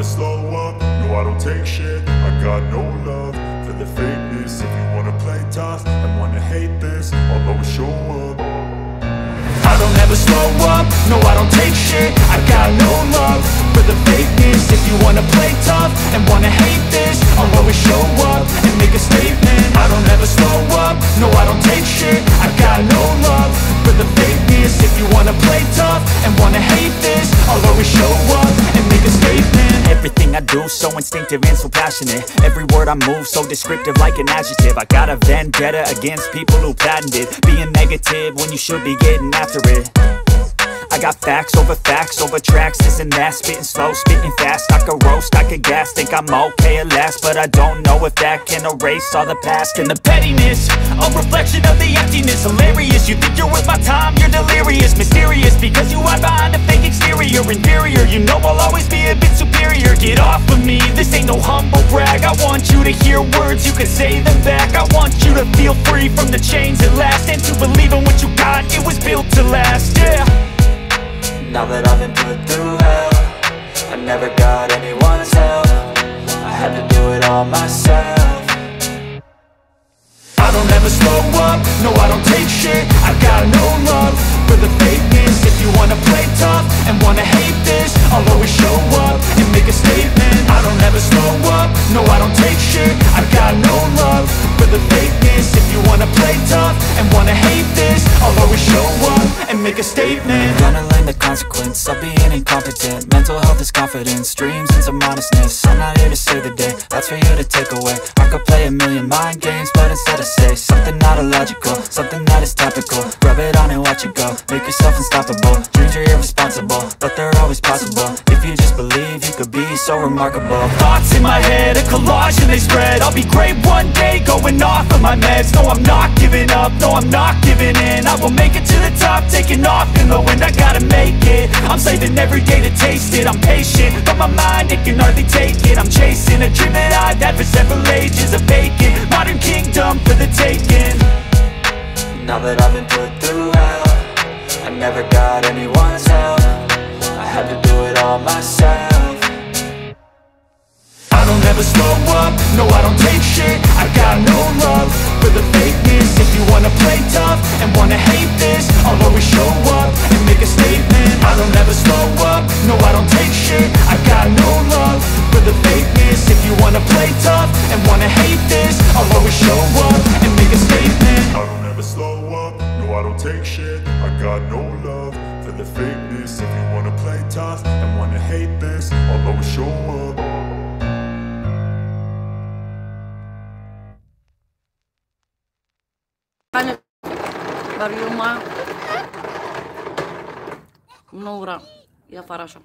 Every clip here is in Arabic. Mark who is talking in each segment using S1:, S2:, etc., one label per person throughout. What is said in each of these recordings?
S1: never slow up, no I don't take shit. I got no love for the fakeness. If you wanna play tough and wanna hate this, I'll always show up. I don't ever slow up, no I don't take shit. I got no love for the fakeness. If you wanna play tough and wanna hate this, I'll always show up and make a statement. I don't ever slow up, no I don't take shit. I got no love for the fakeness. If you wanna play tough and wanna hate this, I'll always show up and make a statement.
S2: Everything I do so instinctive and so passionate. Every word I move so descriptive like an adjective. I got a vendetta against people who patented being negative when you should be getting after it. I got facts over tracks, this and that. Spitting slow, spitting fast. I could roast, I could gas. Think I'm okay at last, but I don't know if that can erase all the past. And the pettiness, a reflection of the emptiness. Hilarious, you think you're worth my time, you're delirious. Mysterious, because you hide behind a fake exterior. Inferior, you know I'll always be a bit superior. Get off of me, this ain't no humble brag. I want you to hear words, you can say them back. I want you to feel free from the chains at last, and to believe in what you got, it was built to last, yeah.
S3: Now that I've been put through hell, I never got anyone's help. I had to do it all myself.
S1: I don't ever slow up, no I don't take shit. I got no love for the fakeness. If you wanna play tough and wanna hate this, I'll always show up and make a statement. I don't ever slow up, no I don't take shit. I got no love for the fakeness. If you wanna play tough and wanna hate this, I'll always show up and make a statement.
S3: Gonna learn the consequence of being incompetent. Mental health is confidence, dreams and some honestness. I'm not here to save the day, that's for you to take away. I could play a million mind games, but instead I say something not illogical, something that is topical. Rub it on and watch it go, make yourself unstoppable. Dreams are irresponsible, but they're always possible. If you just believe, you could be so remarkable.
S2: Thoughts in my head, a collage and they spread. I'll be great one day, going off of my meds. No, I'm not giving up, no, I'm not giving in. I will make it to the top, taking off in the wind. I gotta make it, I'm saving every day to taste it. I'm patient, but my mind, it can hardly take it. I'm chasing a dream that I've had for several ages. A vacant, modern kingdom for the taking.
S3: Now that I've been put through hell, I never got anyone's help. I had to do it all myself.
S1: I don't ever slow up, no I don't take shit. I got no love for the fakeness. If you wanna play tough and wanna hate this, I'll always show up and make a statement. I don't ever slow up, no I don't take shit. I got no love for the fakeness. If you wanna play tough and wanna hate this, I'll always show up and make a statement. I don't ever slow up, no I don't take shit. I got no love for the fakeness. If you wanna play tough and wanna hate this, I'll always show up.
S4: قناة مريومة منورة يا فراشة.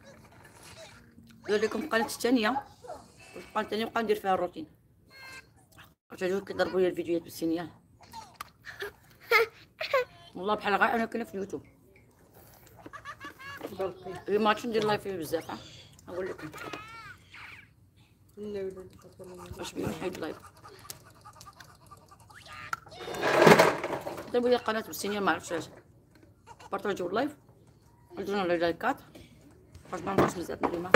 S4: ندير لكم القناة الثانية، القناة الثانية نبقى ندير فيها الروتين. عجبوك كيضربوا لي الفيديوهات بالسينيال والله بحال غير انا كاينه في اليوتيوب. ما عادش ندير لايف فيه بزاف. نقول لكم واش بغيت نحيد لايف. دابا هي القناه بالسينيال ما عرفتش علاش. بارطاجيو اللايف، عطونا لي لايكات باش ما نبقاش بزاف مريمه.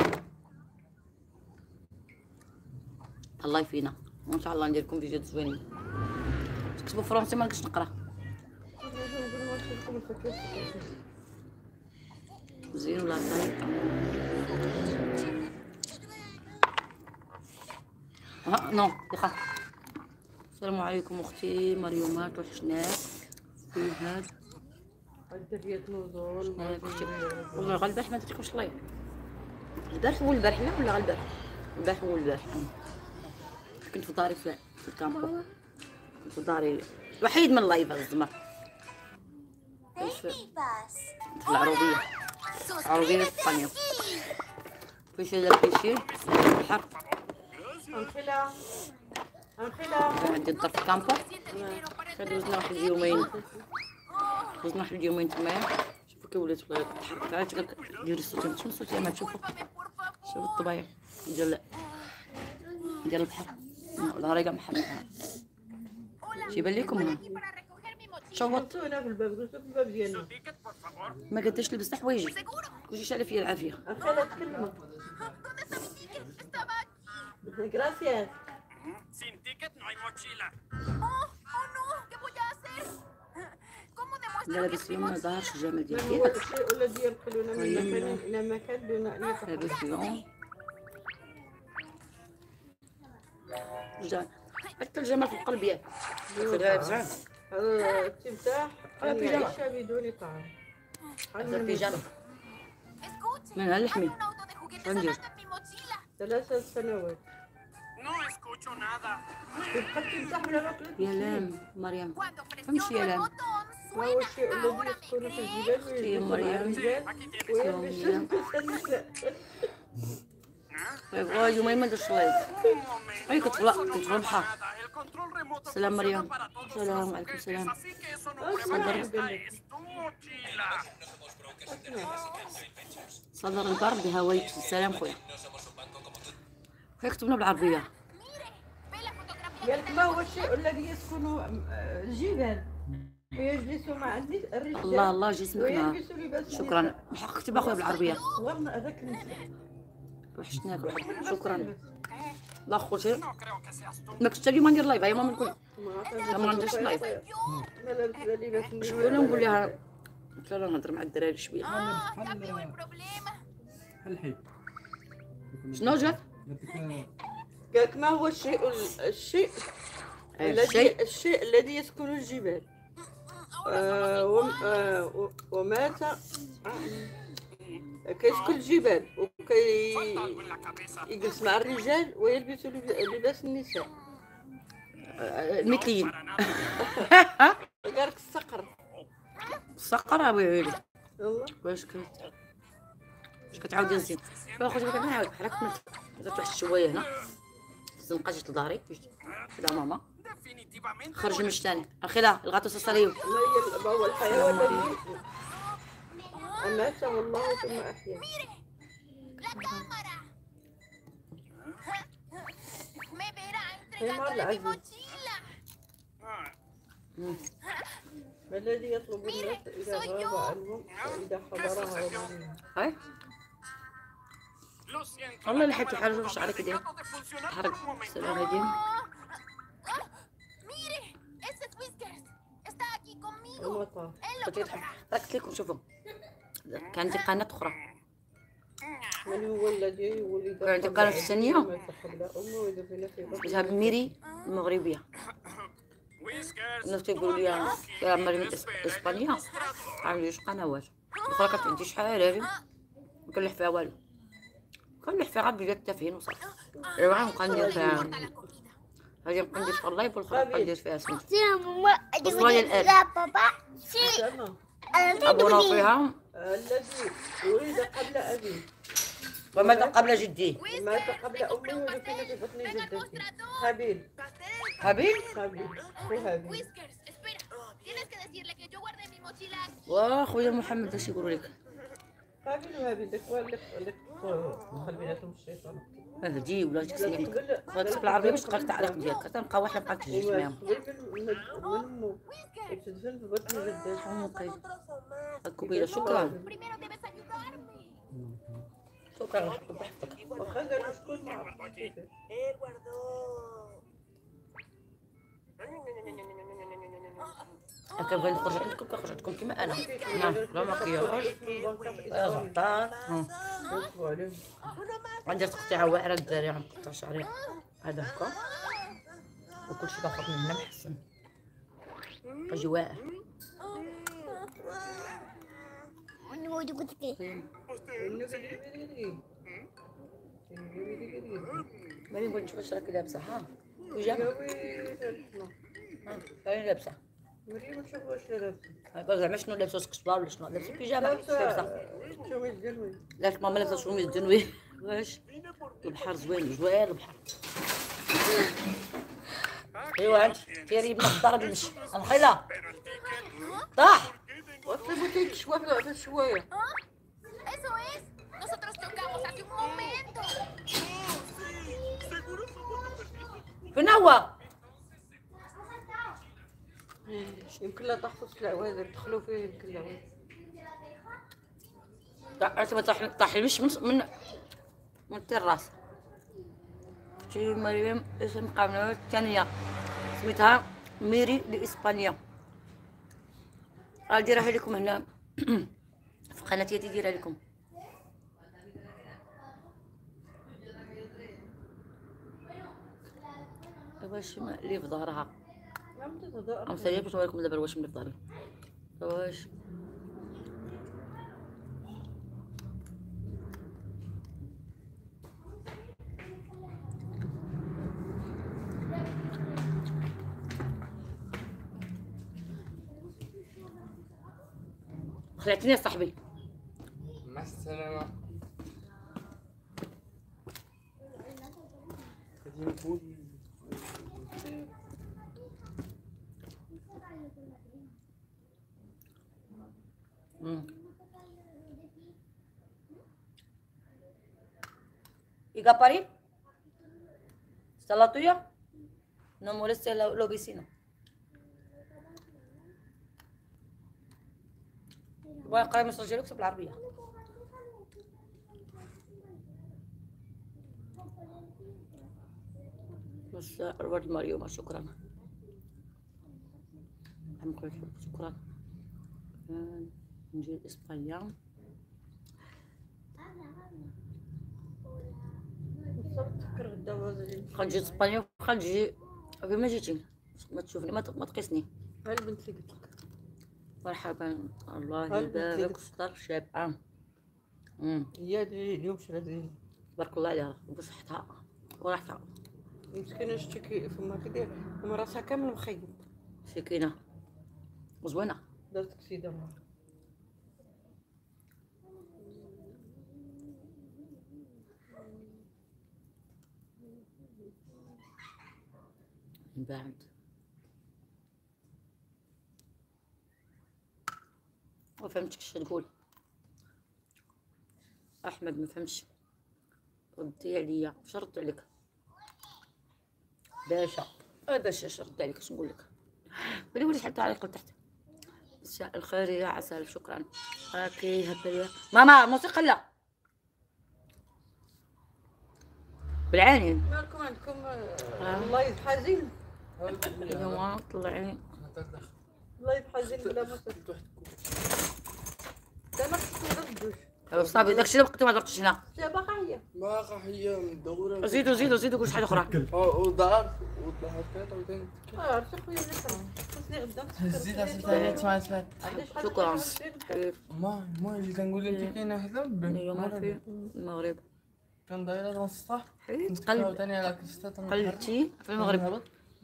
S4: الله يفينا وان شاء الله ندير لكم فيديوهات زوينين. تكتبوا فرونسي ما نقدرش نقرا. زين ولا طريقه نو دقيقه. السلام عليكم اختي مريومات، توحشناك في هاد الدريات نوضون. والله غير البارح ما درتلكمش لايف. البارح هو البارح لا ولا غير البارح؟ البارح هو البارح. كنت في داري في الكامبو، كنت في داري الوحيد من اللايف الزمر في العروبيه، العروبيه في اسبانيا. فاش هذا البيشي البحر عندي الدار في الكامبو. دوزنا واحد اليومين، تمايا. شوفوا كي ولات البحر. عرفتي ديري الصوت، شنو الصوت ما تشوفوا. شوفوا الطبيعه ديال البحر. ولا رايقه محمد تيبان لكم. شوط هنا في الباب، قلت في الباب ديالنا ما قداش لبست حوايجي كلشي شاله فيا العافيه.
S5: gracias.
S6: Sin ticket no hay mochila.
S7: ¡Oh, no! ¿Qué voy a hacer? ¿Cómo
S4: لا
S7: demuestro que
S4: لابس
S7: es mi
S4: اليوم ما
S7: mochila?
S4: ظهرش الجمال ديال
S5: من هو
S4: يدك.
S5: الشيء الذي ينقلنا من
S4: طيب.
S5: مكان إلى مكان دون أن يتحرك؟
S4: لابس اليوم حتى الجمال في القلب ياك. لابس
S5: هذا التمساح
S4: على
S5: أن
S4: بيجامة.
S5: يعيش بدون طعام.
S4: هذا البيجامة
S7: Escuchen,
S4: من هاللحمي.
S7: hay un auto de juguetes
S4: Andios.
S7: sonando en mi mochila.
S5: 3 سنوات.
S6: No escucho nada.
S5: تبقى التمساح ولا ماكلة؟
S4: يا لام مريم.
S7: Cuando
S4: فهمتي
S7: presiono
S4: يا
S7: el
S4: لام؟
S7: botón,
S5: ما هو
S7: suena.
S5: الشيء الذي
S7: Ahora me
S5: يسكن في
S7: creen.
S5: الجبال
S4: يا
S5: ويلبس
S4: مريم.
S5: الرجال
S6: Aquí tienes.
S5: ويلبس
S4: يا
S5: النساء.
S4: طيب يومين ما درتش لايف.
S6: Un
S4: أي
S6: momento,
S4: كنت
S6: eso
S4: في
S6: no
S4: كنت في
S6: pasa
S4: البحر.
S6: nada. El control remoto
S4: سلام
S6: funciona
S4: مريم.
S6: para todos
S4: سلام
S6: los
S4: عليكم
S6: juguetes,
S4: السلام.
S6: así que eso no prueba esta es tu mochila.
S4: صدر البرد هوايت. السلام خويا. خويا كتبنا بالعربية.
S7: Ve la fotografía.
S5: قالك ما هو الشيء الذي يسكن الجبال ويجلس مع الرجال
S4: الله الله جسمك
S5: ويلبس لباس
S4: شكرا.
S5: النساء.
S4: بحق كتب اخويا بالعربية.
S5: والله هذاك النساء.
S4: وحشتناك شكرا. لا خوتي
S6: No creo que seas tú.
S4: ما كنتش اليوم ندير لايف. هاي ماما نقول
S5: ما
S4: نديرش لايف.
S5: ما لابس لباس
S4: شكون
S5: النساء.
S4: نقول لها قلت لها نهضر مع الدراري شويه.
S7: Ah, ya veo el problema.
S8: الحين
S4: شنو جات؟
S5: قالك ما هو الشيء الشيء الذي يسكن الجبال ومات كيسكن الجبال وكي
S6: Algo en la cabeza.
S5: يجلس مع الرجال ويلبس لباس النساء.
S4: المثليين.
S5: قالك الصقر.
S4: الصقر ويلي
S5: والله
S4: واش كتعاودي نزيد. خوتي ما كنعاود بحال هكا درت واحد شويه هنا. الزنقه جات لداري كدا ماما
S6: Definitivamente.
S4: خرج من الثاني. اخيلا الغاتو ساليو.
S5: ما هو الحيوان الذي أماته الله ثم أحياه.
S7: La cámara. Me verá
S5: Qué
S7: entregándole mi
S5: mala.
S7: mochila.
S5: ما الذي يطلب الناس إذا غاب عنهم وإذا حضرها رمضان؟
S4: هاي
S6: Lo siento.
S4: والله
S6: la
S4: لحقت
S6: cámara
S4: حاجه
S6: no
S4: في
S6: ha
S4: شعرك ديال
S6: dejado de funcionar por
S4: حرك
S6: un momento.
S4: السلام عليكم.
S7: Mire, ese es Whiskers. Está aquí conmigo.
S5: المطار.
S7: Él lo
S4: قلت
S7: probará.
S4: راك قلت لكم شوفوا كان عندي قناه اخرى.
S5: من هو الذي ولد
S4: كانت
S5: قبل
S4: القناة
S5: أبيه
S4: الثانية.
S5: ومات قبل أمه ودفن في بطن
S4: اسمها ميري المغربيه.
S6: Whiskers.
S4: الناس تيقولوا لي يا مريم اسبانيا ما عنديش قنوات. الاخرى كانت عندي شحال هذه ما كنلح فيها والو. كنلح فيها غير بيديات التافهين وصافي. ايوا نبقى ندير فيها هذه نبقى ندير فيها اللايف والاخرى نبقى ندير فيها سميتو وصلوا لي الان
S5: سنة
S4: ابونا فيها
S5: الذي ولد قبل أبيه
S4: ومات قبل جدي.
S5: ومات قبل أمه ودفن في بطن جدته. هابيل.
S4: هابيل
S5: هابيل هو هابيل.
S7: Whiskers, espera. Tienes que decirle que yo guardé mi mochila aquí.
S4: واخويا محمد اش يقولوا لك؟
S5: هابيل وهابيل داك هو اللي دخل بيناتهم الشيطان.
S4: هدي ولا ديك السنين بغيت بالعربيه باش تلقى التعليق ديالك تنبقى واحد بقى تهجج
S5: ومات
S4: معاهم.
S5: قبل من أمه وتدفن في بطن جدته.
S4: الكبيره شكرا
S7: Primero debes ayudarme.
S4: شكرا بحفظك.
S5: واخا قالوا شكون ما عرفتش كيفاش.
S4: كنبغي نخرج عندكم كنخرج عندكم كيما انا. نعم لا مكياج لا غطاء.
S5: نصبوا عليهم.
S4: عندي تقطيعه واعره الدراري غنقطع شعري هذا هكا وكلشي باخذ من هنا محسن اجي واعر. ماني نقول نشوف واش راكي لابسه ها بيجامه هاني لابسه
S5: مريم نشوف واش لابسه.
S4: هاكا زعما شنو لابسه سكسبار ولا شنو لابسه بيجامه لابسه
S5: شوميز دلوي.
S4: لك ماما لابسه شوميز دنوي واش البحر زوين جوار البحر. ايوا عندي تيري من الدار بالمشي الخيله طاح
S5: وصلوا تيتشوا في الشوايه.
S7: Eso es. Nosotros chocamos hace un momento.
S4: فين هو؟
S5: يمكن لا تحفظ العوادر دخلوا فيه يمكن العوادر.
S4: لا ما طاح مش من التراس. اختي مريم اسم قناة ثانية سميتها ميري لإسبانيا. غنديرها لكم هنا في قناتي ديرها لكم. واش اللي في ظهرها غنسالي باش نوريكم دابا واش اللي في ظهري واش خلعتني يا صاحبي.
S8: مع السلامة.
S4: ¿Y Gapari? ¿Está la tuya? No moleste los vecinos. بغا يقرا المسج ديالو كتب بالعربية. بس الورد مريومة شكرا. شكرا. نجي اسبانيا. خنجي اسبانيا خنجي فين ما جيتي ما تشوفني ما تقيسني.
S5: ها البنت اللي قلت لك.
S4: مرحبا الله يبارك وستر شابة.
S5: هي اليوم شرات لي
S4: بارك الله عليها وبصحتها وراحتها.
S5: مسكينه شتي فما كدير فما راسها كامل مخيب.
S4: سكينة زوينة
S5: دارت كسيده ما
S4: من بعد. ما فهمتكش تقول احمد، ما فهمش. ردي عليا واش رد عليك باشا؟ باشا اش رد عليك؟ اش نقول لك؟ ولي حتى عليك لتحت. مساء الخير يا عسل شكرا. راكي هكا ماما موسيقى لا بالعينين
S5: مالكم عندكم اللايف حزين.
S4: اليوم طلعي
S5: اللايف حزين بلا موسيقى. انا كنت
S4: صافي داكشي اللي بقيتي ما درتش هنا.
S5: باقا هي
S8: باقا هي مدورة.
S4: زيدو قول شي حاجه اخرى.
S8: ودار ودار عاوتاني.
S5: عرفتي خويا اللي خصني غدا
S8: هزيت عسلتاني تسمع
S4: شكرا.
S8: ما اللي كنقول لك انت كاينه حدا
S4: اليوم في المغرب
S8: كان دايره dans السطح.
S4: حيت
S8: عاوتاني على كريستات
S4: قلبتي في المغرب.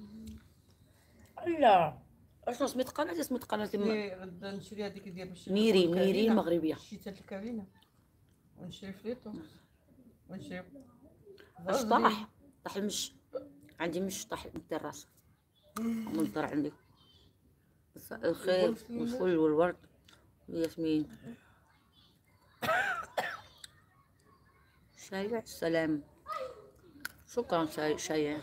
S4: لا اشنو سميت قناه؟ سميت قناه
S5: غدا نشري هذيك ديال باش
S4: ميري المغربيه.
S5: شتي الكابينه ونشري فليتو ونشري
S4: اش طاح المش عندي مش طاح من الراس منظر عندي. مساء الخير والفل والورد وياسمين. شايع السلام شكرا شايع.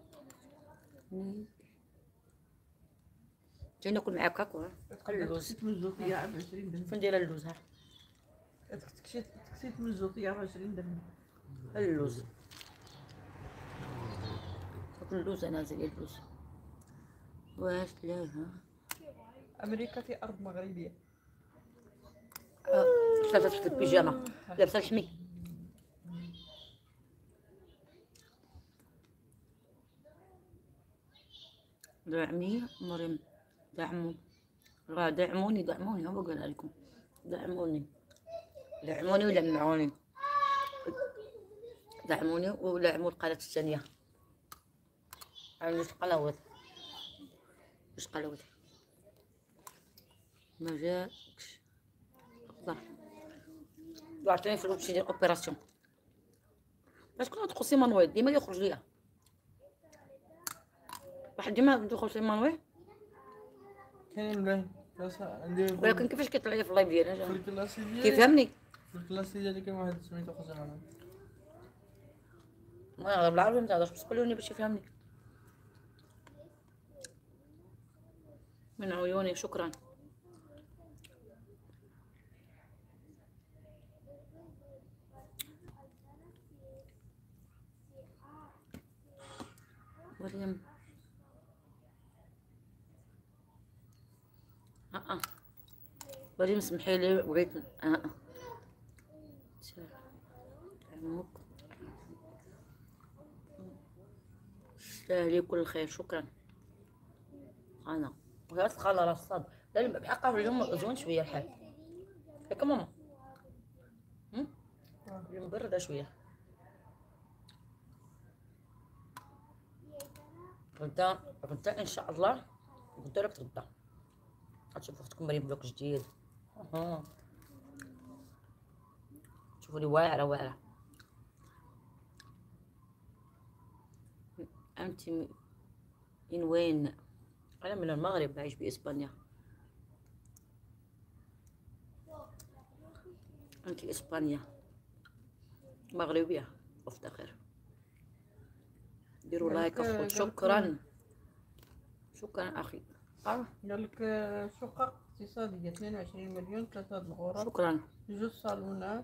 S4: جاي ناكل معاك هاكا اللوز. فين دايره اللوز؟ ها
S5: تكسيت من الزوطيه ب 20 درهم
S4: اللوز. ناكل اللوز انا زي اللوز. واش لا
S5: امريكا في ارض مغربيه.
S4: لابسه البيجامه لابسه الحمي. دعمي مريم دعموني هو قالها لكم. دعموني ولمعوني. دعموني ولعموا القناة الثانية. عندي قنوات واش قنوات ما جاكش خضر. عطيني فلوس باش ندير اوبيراسيون. باش كنا ندخل سي مانويل ديما يخرج ليا واحد ديما ندخل سي مانويل.
S8: كاين باين
S4: ولكن كيفاش كيطلع لي في اللايف ديالي
S8: في الكلاسي ديالي
S4: كيفهمني؟
S8: في الكلاسي ديالي كاين واحد سميتو خوزي مانويل.
S4: ما بالعربي ما تهضرش بس قولوني باش يفهمني. من عيوني شكرا. مريم مريم اسمحي لي بغيت عمك تستاهلي كل خير. شكرا. انا بغيت تخلى راس الصاد لا بحقها في اليوم زون شويه الحال ياك ماما. اليوم برده شويه. غدا ان شاء الله قلت لك غدا غتشوفوا اختكم مريم بلوك جديد. شوفوا لي واعره واعره. انت من وين؟ انا من المغرب بعيش باسبانيا. انت اسبانيا مغربيه وافتخر. ديروا لايك اخوت. شكرا شكرا اخي.
S5: قال لك شقق اقتصادية 22 مليون 3 الغرف.
S4: شكرا.
S5: 2 صالونات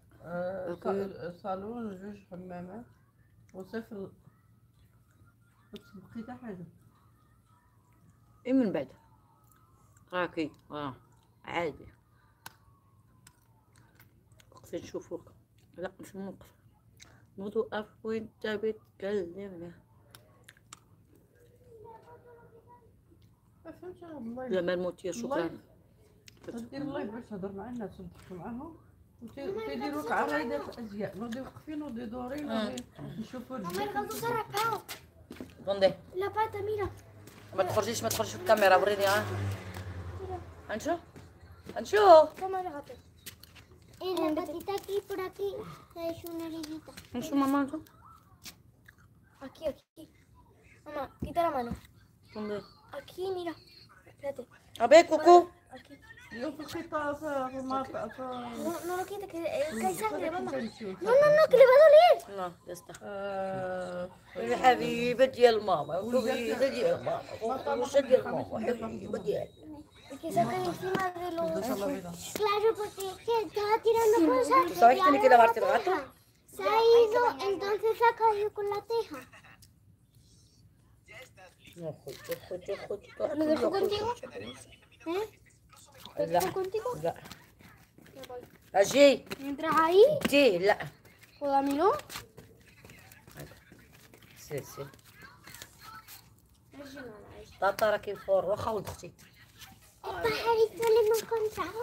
S5: صالون و2 حمامات وصفر. بقيت حاجة
S4: ايه من بعد راكي عادي. وقفي نشوفوك. لا مش موقف نوقف وانت بتكلمنا.
S5: ما فهمتش والله.
S4: لما نموت يا شكرا.
S5: دير اللايف باش تهضر مع الناس وتضحكوا معاهم وتيديروك عرايدات ازياء. نوضي واقفين نوضي دورين نوضي نشوفوا
S4: بوندي
S7: La pata, mira.
S4: ما تخرجيش في الكاميرا. وريني هنشوف هنشوف.
S7: Toma el gato. La patita aquí, por aquí, es una orillita.
S4: نشوف ماما نشوف.
S7: Aquí, aquí. Mamá, quita la mano.
S4: بوندي
S7: Aquí, mira. Espérate.
S4: ابي كوكو.
S7: Aquí.
S5: اليوم في الخطة في الموقع
S7: No, no lo quita, que hay sangre, mamá.
S5: نشوف.
S7: No, que le va a doler.
S4: لا يستحق. يا حبيبة ديال ماما وحبيبة ديال ماما وحبيبة ديال ماما حبيبة ديال.
S7: Hay que sacar encima de los... Claro, porque es que estaba tirando cosas.
S4: ¿Sabes que tiene que lavarte el gato?
S7: Se ha ido, entonces se ha caído con la teja. ¿Lo dejo contigo? ¿Eh? ¿Lo dejo contigo?
S4: لا اجي
S7: ¿Entras ahí?
S4: جي لا
S7: ¿O dámelo?
S4: سير طاطا راكي الفور واخا ولد اختي.
S7: El pajarito le hemos encontrado,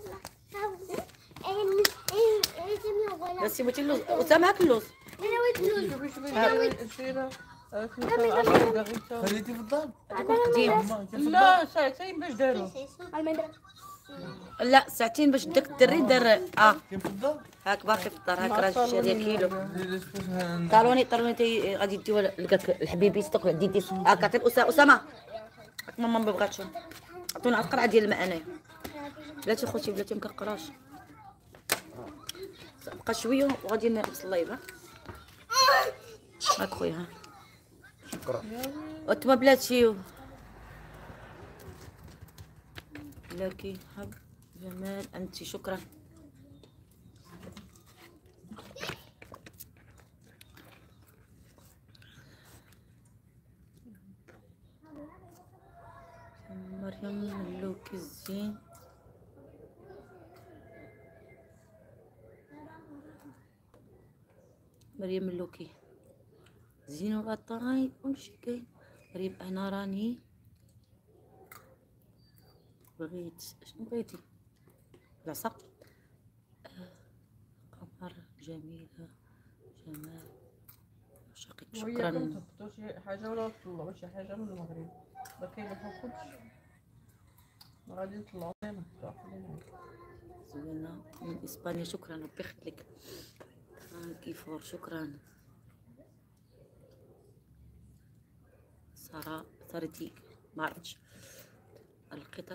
S7: es de mi abuela.
S4: بس بغيتي اللوز اسامه هاك اللوز.
S7: Mira, voy a
S5: شوفي السيرة
S8: خليتي في الدار.
S4: قديم.
S5: لا ساعتين باش داروا.
S7: almendras.
S4: لا ساعتين باش داك الدري دار
S8: كاين في الدار.
S4: هاك باقي في الدار. هاك راه شاريه كيلو.
S8: ليش باش
S4: طالوني تي غادي ديو لقاك الحبيبي صدق ديتي هاك عطي اسامه. هاك ماما ما بغاتش عطونا القرعه ديال الماء انايا. بلاتي خوتي بلاتي مكرقراش. بقى شويه وغادي نغسل اللايف. هاك خويا ها شكرا. وانتما بلاتي لكن حب جمال انت. شكرا. مريم ملوك الزين. مريم ملوكي زين وغطاي كلشي كاين. مريم انا راني بغيت شنو بغيتي؟ العصا. قمر جميلة جمال شقيق. شكرا.
S5: تهبطوا شي حاجة ولا تطلعوا شي حاجة من المغرب. ما كيلحقوش غادي نطلعوا لنا
S4: زوينة من اسبانيا. شكرا ربي يخليك. فرانكي فور شكرا. سارتي ما عرفتش القطط.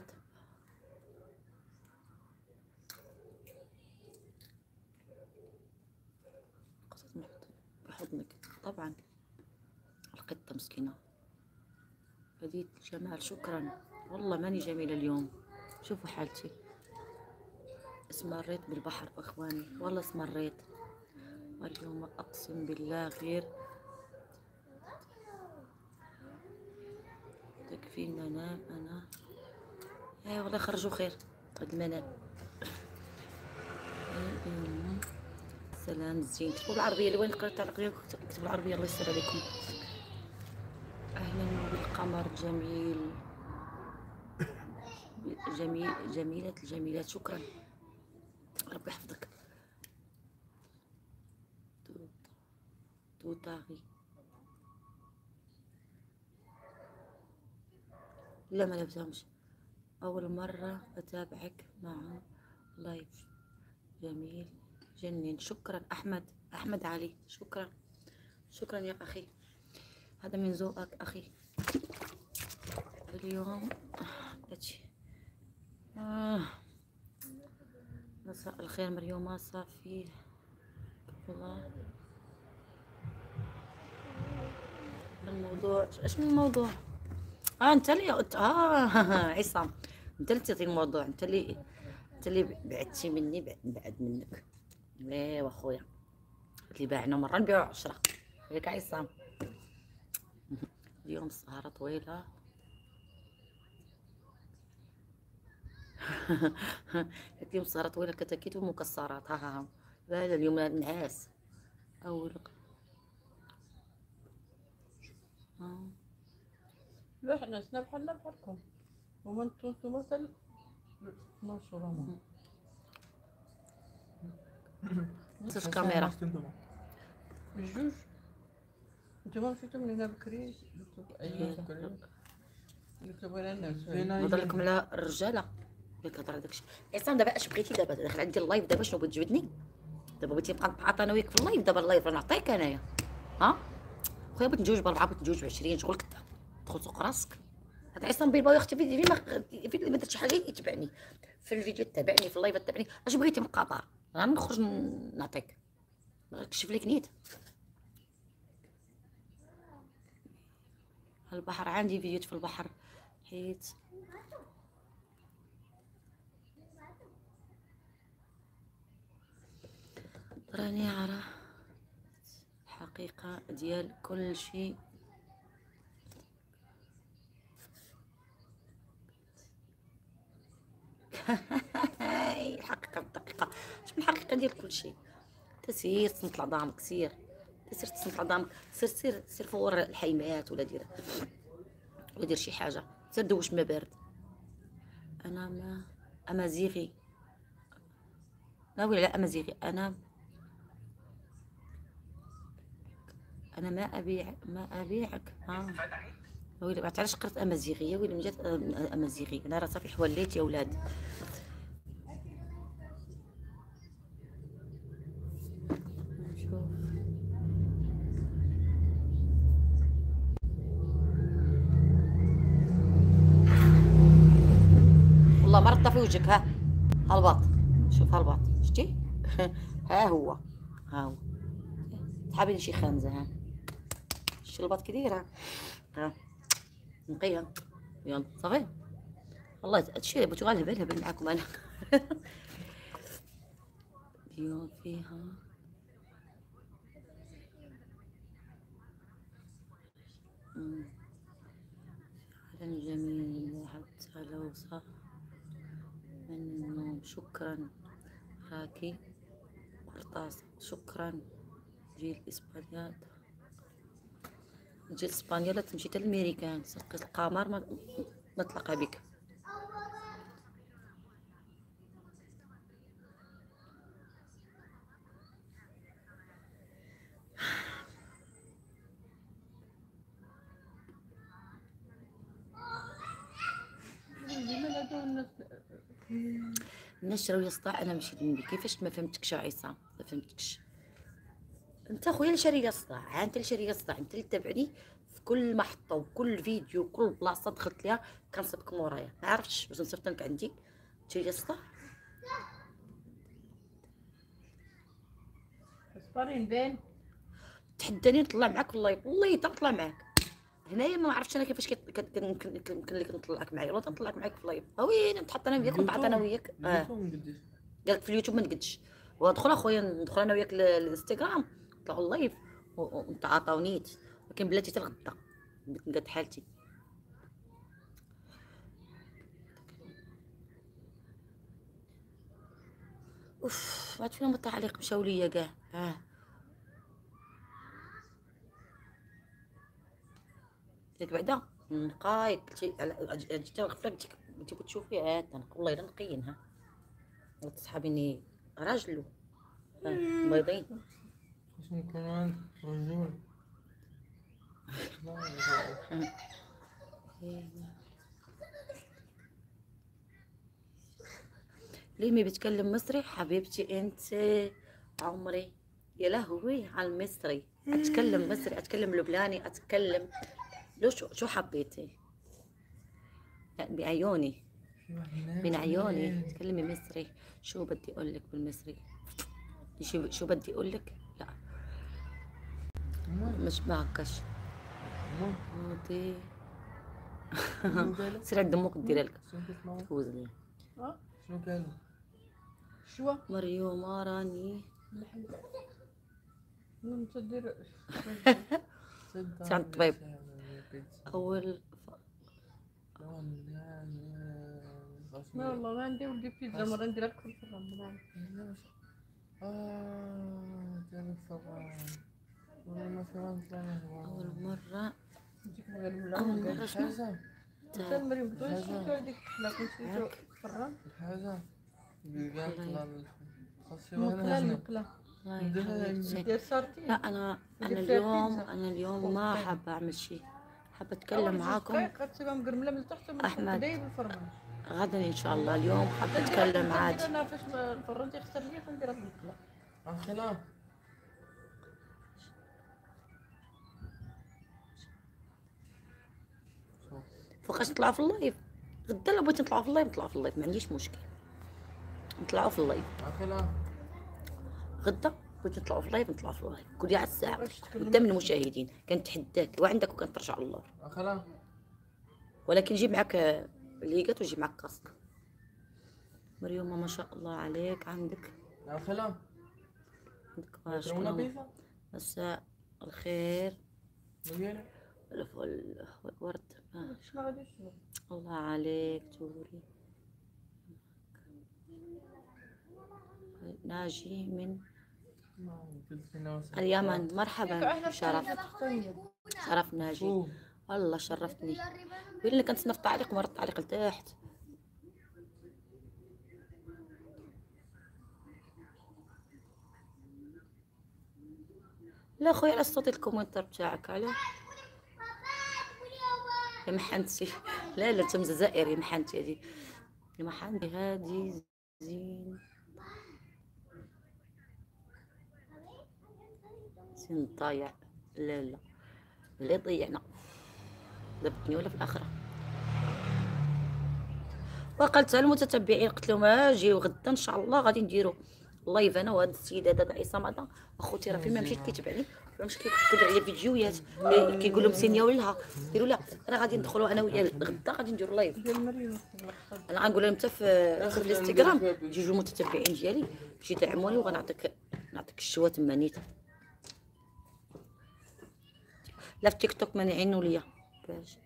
S4: قصص نحط بحضنك طبعا. القطة مسكينة هذه جمال. شكرا والله ماني جميلة اليوم. شوفوا حالتي. اسمريت بالبحر اخواني والله اسمريت اليوم اقسم بالله غير في المنام انا. والله خرجوا خير هاد المنام. سلام زين. كتبوا بالعربيه اللي وين قريت العربيه كتبوا بالعربيه. الله يسر عليكم. اهلا بالقمر الجميل. جميلة الجميلات. شكرا ربي يحفظك. توطاغي. لا ما لبسهمش. اول مرة اتابعك مع لايف جميل جنن. شكرا احمد علي. شكرا يا اخي. هذا من ذوقك اخي. اليوم هادشي. مساء الخير مريومة. صافي والله الموضوع. اش من الموضوع؟ انت اللي عصام، انت اللي تعطي الموضوع. انت اللي بعدتي مني. بعد منك. ايوا خويا اللي باعنا مره نبيعو 10 ياك عصام. اليوم السهرة طويلة. اليوم السهرة طويلة. كتاكيت ومكسرات. ها لا اليوم نعاس. أول
S5: لا حنا سنا بحالنا بحالكم. هما نتوما مثلا 12 هما.
S4: نصف كاميرا
S5: بجوج. نتوما مشيتو من هنا بكري. بغينا الناس.
S4: نهضر لكم على الرجاله. كتهضر على داكشي. عصام دابا اش بغيتي؟ دابا داخل عندي اللايف. دابا شنو بغيت تجبدني؟ دابا بغيتي نبقى نتعاطى انا وياك في اللايف؟ دابا اللايف نعطيك انايا. خويا بغيت نتزوج ب4 بغيت نتزوج ب20. شغل كدا دخل سوق راسك. هذا عصام بيبا يختي فيديو ما درتش حاجه يتبعني في الفيديو تابعني في اللايف تابعني. اش بغيتي من قطر؟ غنخرج نعطيك. نكشف لك نيت. البحر عندي فيديوهات في البحر حيت راني عارف الحقيقة ديال كل شيء. الحقيقة بالدقيقة. شنو الحقيقة ديال كل شيء؟ تسير تصنت لعظامك. سير تسير تصنت لعظامك. سير فور الحيمات ولا دير شي حاجة. سير دوش ما بارد. انا ما امازيغي. ناوي على امازيغي. انا ما ابيعك. ويلي ما عرفتش قرت امازيغيه. ويلي مجات امازيغي. انا راه صافي حوليت يا ولاد. نشوف والله ما رطه في وجهك. ها الباط. شوف الباط شتي. ها هو تحابي لي شي خانزه. ها شتي الباط كي داير. ها نقيه. يلا صافي. والله هادشي بغيتو غير الهبل معاكم انا. اليوم فيها فعلا جميل حتى لو صح من النوم. شكرا راكي قرطاس. شكرا. جيل اسبانيا لا تمشي حتى للميريكان. سقيت القمر ما تلقى بك. الناس شراو لي صداع. انا مشيت ندير. كيفاش ما فهمتكش يا عصام؟ ما فهمتكش. انت خويا اللي شاري لي الصداع. انت اللي شاري لي الصداع. انت اللي تابعني في كل محطه وكل فيديو وكل بلاصه دخلت ليها كنصيبك مورايا. ما عرفتش باش نصيفطك عندي تشري لي الصداع.
S5: اصبري نبان.
S4: تحداني نطلع معاك في اللايف. والله تنطلع معاك هنايا. ما عرفتش انا كيفاش يمكن لك نطلعك معايا. ولا تنطلعك معاك في اللايف. وين نتحط انا وياك ونتعاطى انا وياك. قالك في اليوتيوب ما نقدش. وادخل اخويا ندخل انا وياك الانستغرام نطلعوا اللايف ونتعاطاو نيت. ولكن بلاتي حتى الغدا نقاد حالتي. اوف ما فيهم التعليق مشاو ليا كاع. ديك بعدا نقاي قلتي جيت غفلت انت بتشوفي انا والله الا نقينها صحابيني راجلو بيضين.
S8: شنو كمان رجول.
S4: ليه بيتكلم مصري حبيبتي انت عمري؟ يا لهوي على المصري. اتكلم مصري، اتكلم لبناني، اتكلم لو شو حبيتي بعيوني، من عيوني تكلمي مصري. شو بدي اقول لك بالمصري؟ شو بدي اقول لك؟ لا مش بعكش مودي. سرعة دمك دير لك تفوز لي.
S8: شنو كان؟
S5: شوا
S4: مريومة راني
S5: تدير
S4: عند الطبيب اول
S5: لا والله ما عندي ولدي بيتزا مرة ندير لك في الفران.
S8: كان الفران والله ما فران
S4: اول مرة
S5: نجيك من غير ملعون
S4: أول مرة شنو؟
S8: الحاجة
S5: انت مريم بدون نسيتو هذيك الحلاك نسيتو الفران.
S8: الحاجة
S5: المقلة دير سارتين.
S4: لا انا اليوم ما حابة اعمل شيء، حابة اتكلم معاكم.
S5: غتسيبها مقرملة من تحت ومن
S4: أحمد.
S5: دايب الفران.
S4: غدا ان شاء الله. اليوم حابة اتكلم عادي.
S5: انا فاش الفران تيخسر ليا فنديرها بالمقلة.
S8: أخلا
S4: فوقاش نطلعوا في اللايف غدا. لو بغيتي نطلعوا في اللايف نطلعوا في اللايف، ما عنديش مشكل نطلعوا في اللايف
S8: أخلا
S4: غدا. بغيتي نطلعوا في اللايف نطلعوا في اللايف. كل على الساعة قدام المشاهدين كنتحداك وعندك وكنترجع على الله.
S8: أخلا
S4: ولكن جيب معك ليقات وجيب معك كاسك. مريومة ما شاء الله عليك. عندك
S8: أخلا
S4: شكون؟ مساء الخير
S8: مليانة
S4: والورد.
S5: شنو غادي شنو؟
S4: الله عليك توري. ناجي من اليمن. مرحبا شرف ناجي. والله شرفتني. وين كنتسنى في التعليق مرة التعليق لتحت. لا خويا على صوت الكومنتر بتاعك علاه يا محنتي. لا انت من الجزائر يا محنتي. هادي يا محنتي هادي زين زين ضايع. لا اللي ضيعنا ضربتني ولا في الاخره. وقلت المتتبعين قلت لهم اجيو غدا ان شاء الله غادي نديرو لايف انا وهاد السيد هذا عصام هذا اخوتي. راه فين ما مشيت كيتبعني مشيت كيكتب عليا فيديوهات كيقول لهم سينيا ولها يقولوا لا انا غادي ندخلوا انا وياه غدا غادي نديرو لايف. انا غنقول لهم حتى في الانستغرام جوج المتتبعين ديالي باش يدعموني وغنعطيك الشوا تما نيت. لا في تيك توك مانعينو ليا باش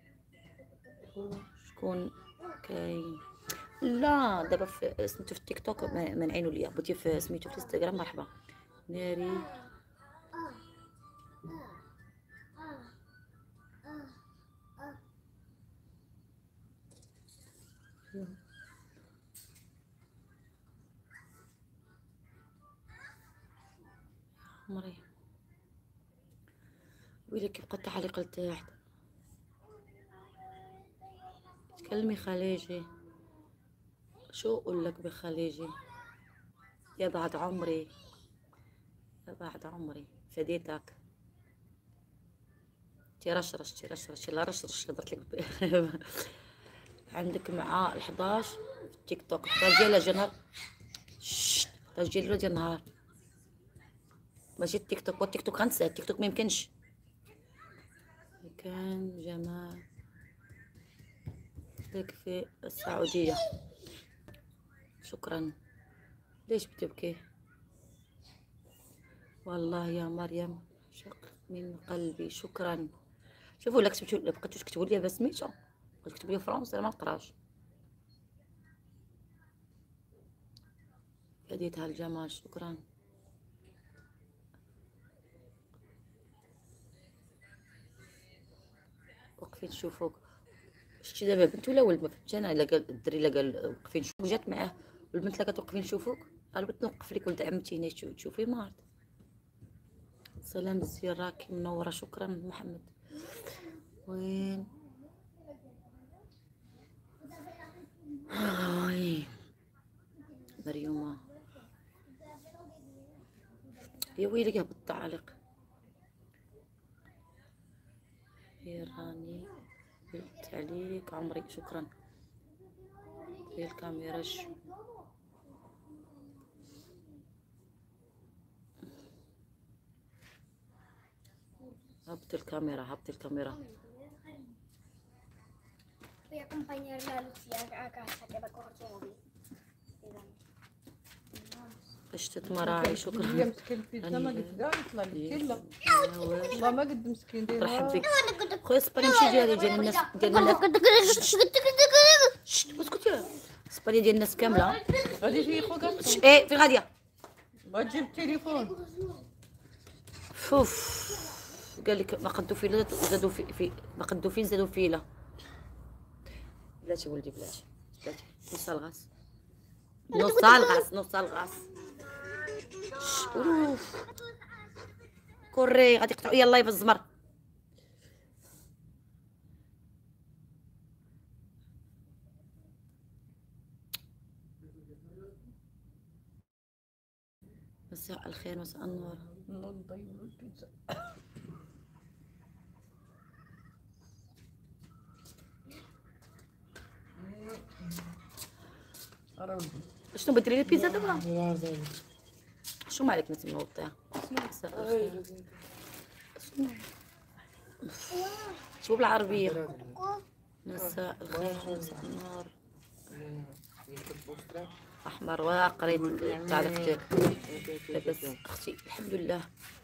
S4: شكون كاين. لا دابا في سميتو في التيك توك مانعينو ليا. بغيتي في سميتو في الانستغرام مرحبا ناري. عمري ويلي كيبقى التعليق لتحت. تكلمي خليجي. شو اقول لك بخليجي؟ يا بعد عمري يا بعد عمري فديتك. ترشرش لا رشرش هضرت لك عندك مع ال11 في التيك توك. رجال جنهار رجال جنهار ماشي التيك توك. والتيك توك غنسى التيك توك ميمكنش. كان جمال لك في السعودية. شكرا. ليش بتبكي؟ والله يا مريم شق من قلبي. شكرا. شوفوا لك بقيتو تكتبوا لي بسميتو تكتبوا لي فرنسي ما نقراش. هدية هالجمال، شكرا. وقفين نشوفوك. شتي دابا بنت ولا ولد؟ ما فهمتش انا. الا قال الدري الا قال وقفين نشوفوك جات معاه، والبنت لا كتوقفين نشوفوك، قال بغيت نوقف لك ولد عمتي تشوفي مرض. سلام الزير راكي منوره، شكرا محمد. وين هاي مريومه يا ويلي هبط التعاليق. يا راني قلت عليك عمري، شكرا. هي الكاميرا هبط الكاميرا، هبط الكاميرا.
S7: Voy a acompañarla a Lucía a casa que va a coger su móvil.
S4: اشتت مراعي، شكرا.
S5: هي مسكين البيتزا ما قد كاع يطلع لك لا والله ما قد مسكين
S4: مرحبا
S7: Ah,
S4: بك خويا. السباني ماشي ديال الناس، ديال الناس. شت اسكت يا السباني ديال الناس كامله.
S5: غادي في خوك
S4: ايه في غاديه.
S5: بغا تجيب التليفون.
S4: فوف قال لك ما قدو فيلا زادوا في ما قدو فين زادوا فيلا. بلاتي ولدي بلاتي بلاتي. نص الغاس، نص الغاس، نص الغاس. اوف كوري غادي يقطعوا لي اللايف الزمر. مساء الخير، مساء النور.
S5: نوض البيتزا.
S4: شنو بدري لي البيتزا دابا؟
S8: لا زين.
S4: شو مالك ما تنوضيها؟ مساء الخير. شو بالعربية؟ مساء الخير، مساء النور. احمر وقريت تعليقتك. لاباس اختي؟ الحمد لله.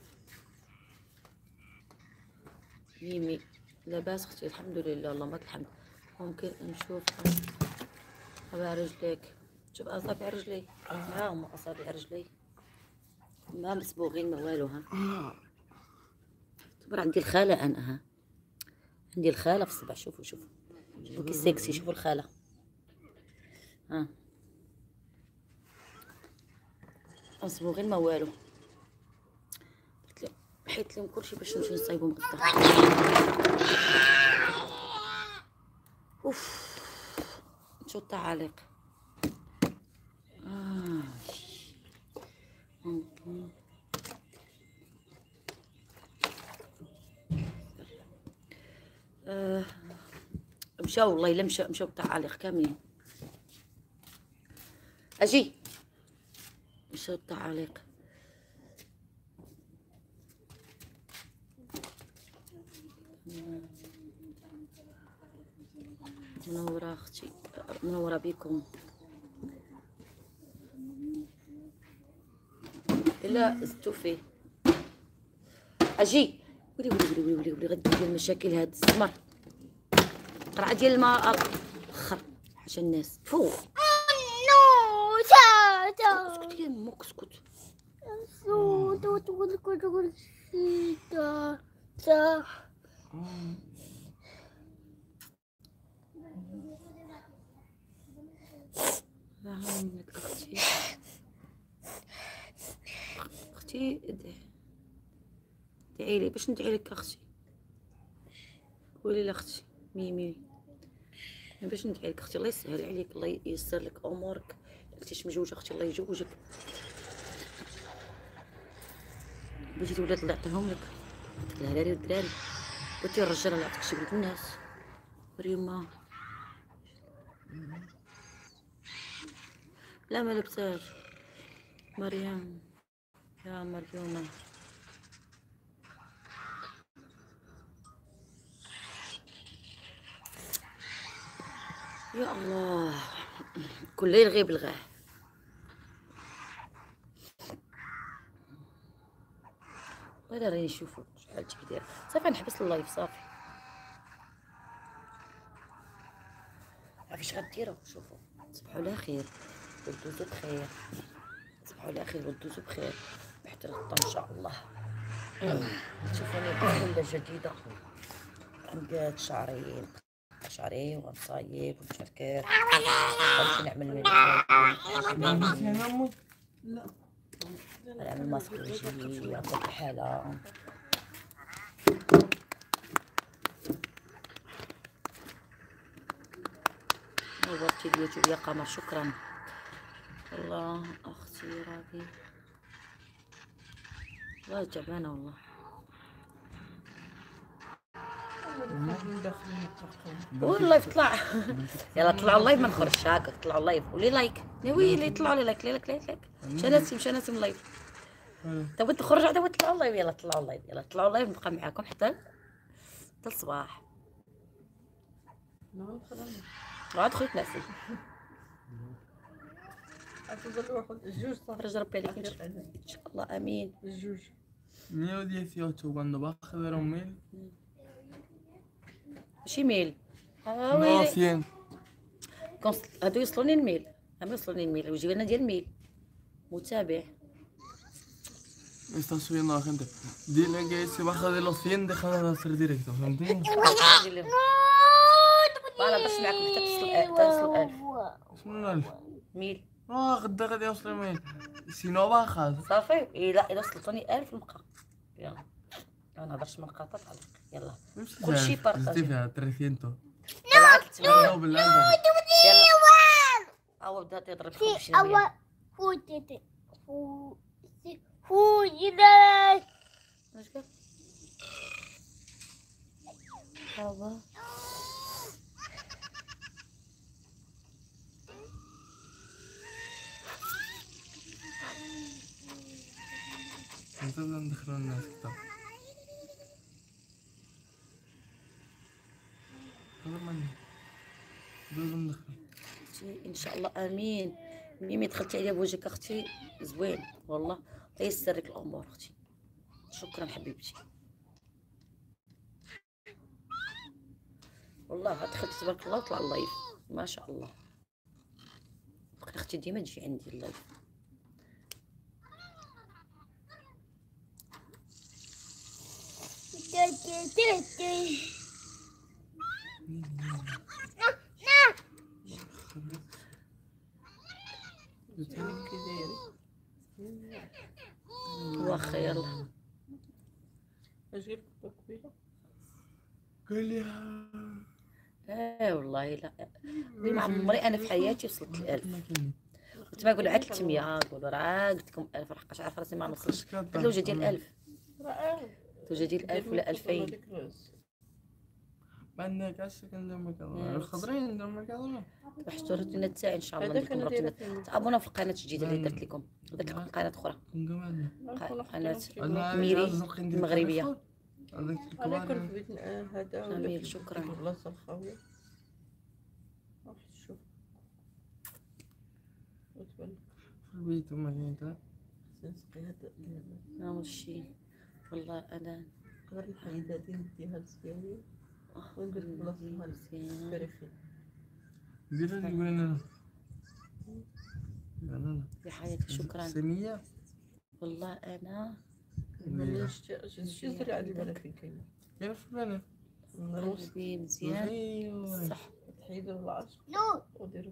S4: ميمي لاباس اختي؟ الحمد لله اللهم لك الحمد. ممكن نشوف اصابع رجليك؟ شوف اصابع رجلي، ها هما اصابع رجلي ما مسبوغين ما والو. ها تبر عندي الخاله انا، ها عندي الخاله في الصبع. شوفوا شوفوا شوفوا كي سكسي، شوفوا الخاله. ها مصبوغين ما والو. قلت لهم حيت لهم كلشي باش نمشي نصايبهم غدا. اوف شو التعاليق. مشاو والله الا مشاو التعاليق كاملين. اجي مشاو التعاليق. منورة اختي، منورة بكم. الا زدتو فيه. اجي ولي ولي ولي ولي ولي غدير ديال المشاكل هاد الزمر. قرعه ديال الماء اخر حاجه الناس. فو
S7: no, ta.
S4: اسكت يا امك اسكت.
S7: So, تقول تا تا.
S4: فهمك اختي. اختي ادعي لي باش ندعي لك اختي. قولي لاختي ميمي باش ندعي لك اختي. الله يسهل عليك، الله ييسر لك امورك. كنتيش مجوجه اختي الله يجوجك. بغيتي الولاد اللي عطيهم لك الهلالي والدراري، بغيتي الرجال اللي عطيك شي بنت الناس. مريومه لا ما لبساش. مريم يا مريومه يا الله كل ليل غيب الغاه. ولا راني نشوفو شحال تقدير. صافي نحبس اللايف صافي. عرفتي اش غديروا؟ شوفوا تصبحوا على خير ودوزو بخير. على خير وتدوزوا بخير بحترقة ان شاء الله. تشوفوني بحلة جديدة عندي شعرين ونصايب ونشركر غنمشي نعمل من نعمل ماسك وجهي ونطلق الحالة. نورتي اليوتيوب يا قمر، شكرا. والله اختي راضي والله تعبانة والله. والله طلع يلا طلعوا اللايف ما نخرجش هاكا، طلعوا اللايف ولي لايك يا ويلي، طلعوا لي لايك لايك مشى ناسي اللايف. تبغي تخرج عاد طلعوا اللايف، يلا طلعوا اللايف، يلا طلعوا اللايف نبقى معاكم حتى الصباح. عاد خويا ناسي فرج ربي عليك ان شاء الله. امين.
S5: الجوج
S8: 118 cuando baje de los 1000.
S4: ماشي ميل
S8: No 100.
S4: هادو يوصلوني الميل، هم يوصلوني الميل ويجيب لنا ديال الميل متابع.
S8: Está subiendo la gente. Dile que si baja de los 100 deja de hacer directos, ¿entiendes?
S4: ما نهضرش معاكم حتى توصل 1000
S8: شنو 1000؟
S4: ميل
S8: غدا يوصل 1000. Si no bajas.
S4: صافي. إلا وصلتوني 1000 نبقى. يلا ما نهضرش مع قطط عليك. يلا كلشي بارطاجي.
S8: 300.
S4: يلا
S8: No, بالله.
S4: يلا أو بدا تضرب في
S7: أول فوجنا
S4: واش قال؟ بابا
S8: انت بدنا ندخلوا الناس كتاب. هذا مني. بدنا ندخل.
S4: ان شاء الله. امين. ميمي دخلتي عليا بوجهك اختي زوين والله، الله ييسر لك الامور اختي. شكرا حبيبتي والله. دخلت تبارك الله وطلع اللايف ما شاء الله. اختي ديما تجي عندي اللايف. واخا يلا
S5: اجيب كبيرة.
S8: قال لي
S4: والله لا ما عمري انا في حياتي وصلت ل1000. كنت ما نقول عاد 300 نقولوا راه قلت لكم 1000 راه عارفه راسي ما نوصلش. هاد الوجه ديال 1000 الوجه ديال 1000 ولا 2000.
S8: ما عندكش كندير مكالمة الخضرين ندير مكالمة.
S4: وحشتونا تاعي ان شاء الله نديركم روتينا. تابونا في القناه الجديده اللي درت لكم، درت لكم قناه اخرى، قناه ميري المغربيه.
S5: انا كنت بغيت هذا
S4: جميل شكرا.
S5: بلاصه الخاويه شوف وتبان
S8: في البيت وما كاين
S5: نسقي هذا
S4: ماشي والله انا
S5: غير الحيده نديها للسياوي وندير بلاصتها للسبريفي.
S8: دير اللي تقول لنا. لا
S4: في حياتك شكرا
S8: سمية.
S4: والله انا
S5: شي زرع عندي بالي فين كاين.
S8: كاين في بالي.
S4: قلبي مزيان صح.
S5: تحيدوا العشق
S7: نو
S5: وديروا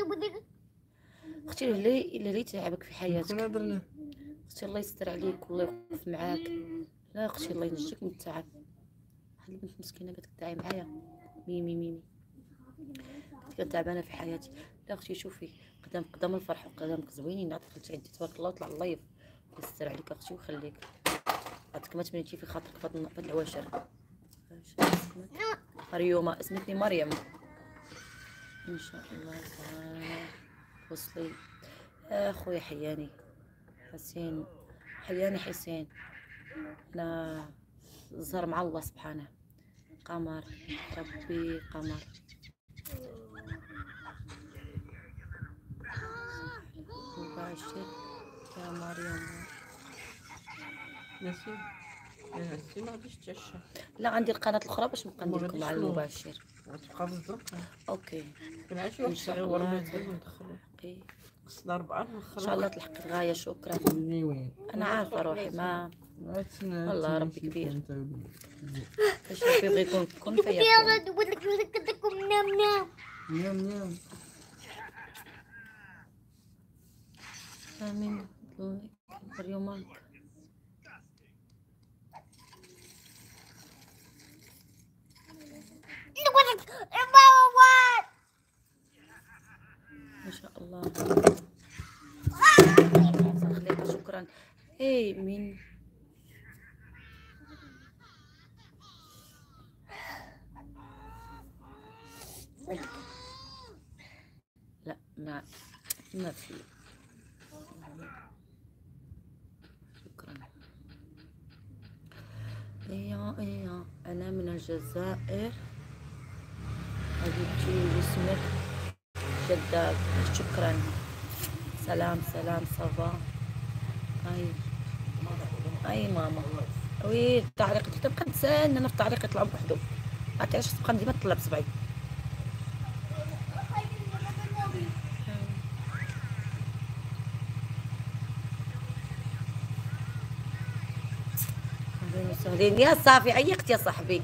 S4: اختي اللي تعبك في حياتك
S8: كنا درنا.
S4: اختي الله يستر عليك والله يوقف معاك. لا اختي الله ينجيك من التعب. هاد البنت مسكينه قالت داعي معايا ميمي قلت تعبانه في حياتي. لا اختي شوفي قدام الفرح وقدامك زوينين. دخلتي عندي تبارك الله وطلع اللايف. يستر عليك اختي ويخليك. عاد ما تمنيتي في خاطرك في هاد العواشر. مريوم اسمتني مريم ان شاء الله تعالى. وصلي اخويا حياني حسين انا زهر مع الله سبحانه. قمر ربي قمر مباشر يا مريم.
S5: نسيم ما غاديش تعشى.
S4: لا عندي القناه الاخرى باش نبقى ندير لكم على المباشر.
S5: غتبقى بالضبط.
S4: اوكي
S5: كنعيشوا واحد الصغير ورا ما ندخلوا. خصنا 4
S4: ان شاء الله تلحق الغايه. شكرا.
S8: مني وين؟
S4: انا عارفه روحي ما
S8: والله
S4: والله ربي كبير. ايش ربي يبغى يكون كن فيكون.
S7: نام نام.
S8: نعم نعم.
S4: امين. مريم ما شاء الله. خليها. شكرا. اي مين لا ما في. شكرا. ايه انا من الجزائر حبيبتي اسمك جداد. شكرا. سلام صباح. اي ماما وي تعليق تبقى تسالني انا في تعليق يطلع بوحدو. علاش تبقى ديما تطلع بصبعي. اهلا وسهلا يا صافي. عيقت يا صاحبي.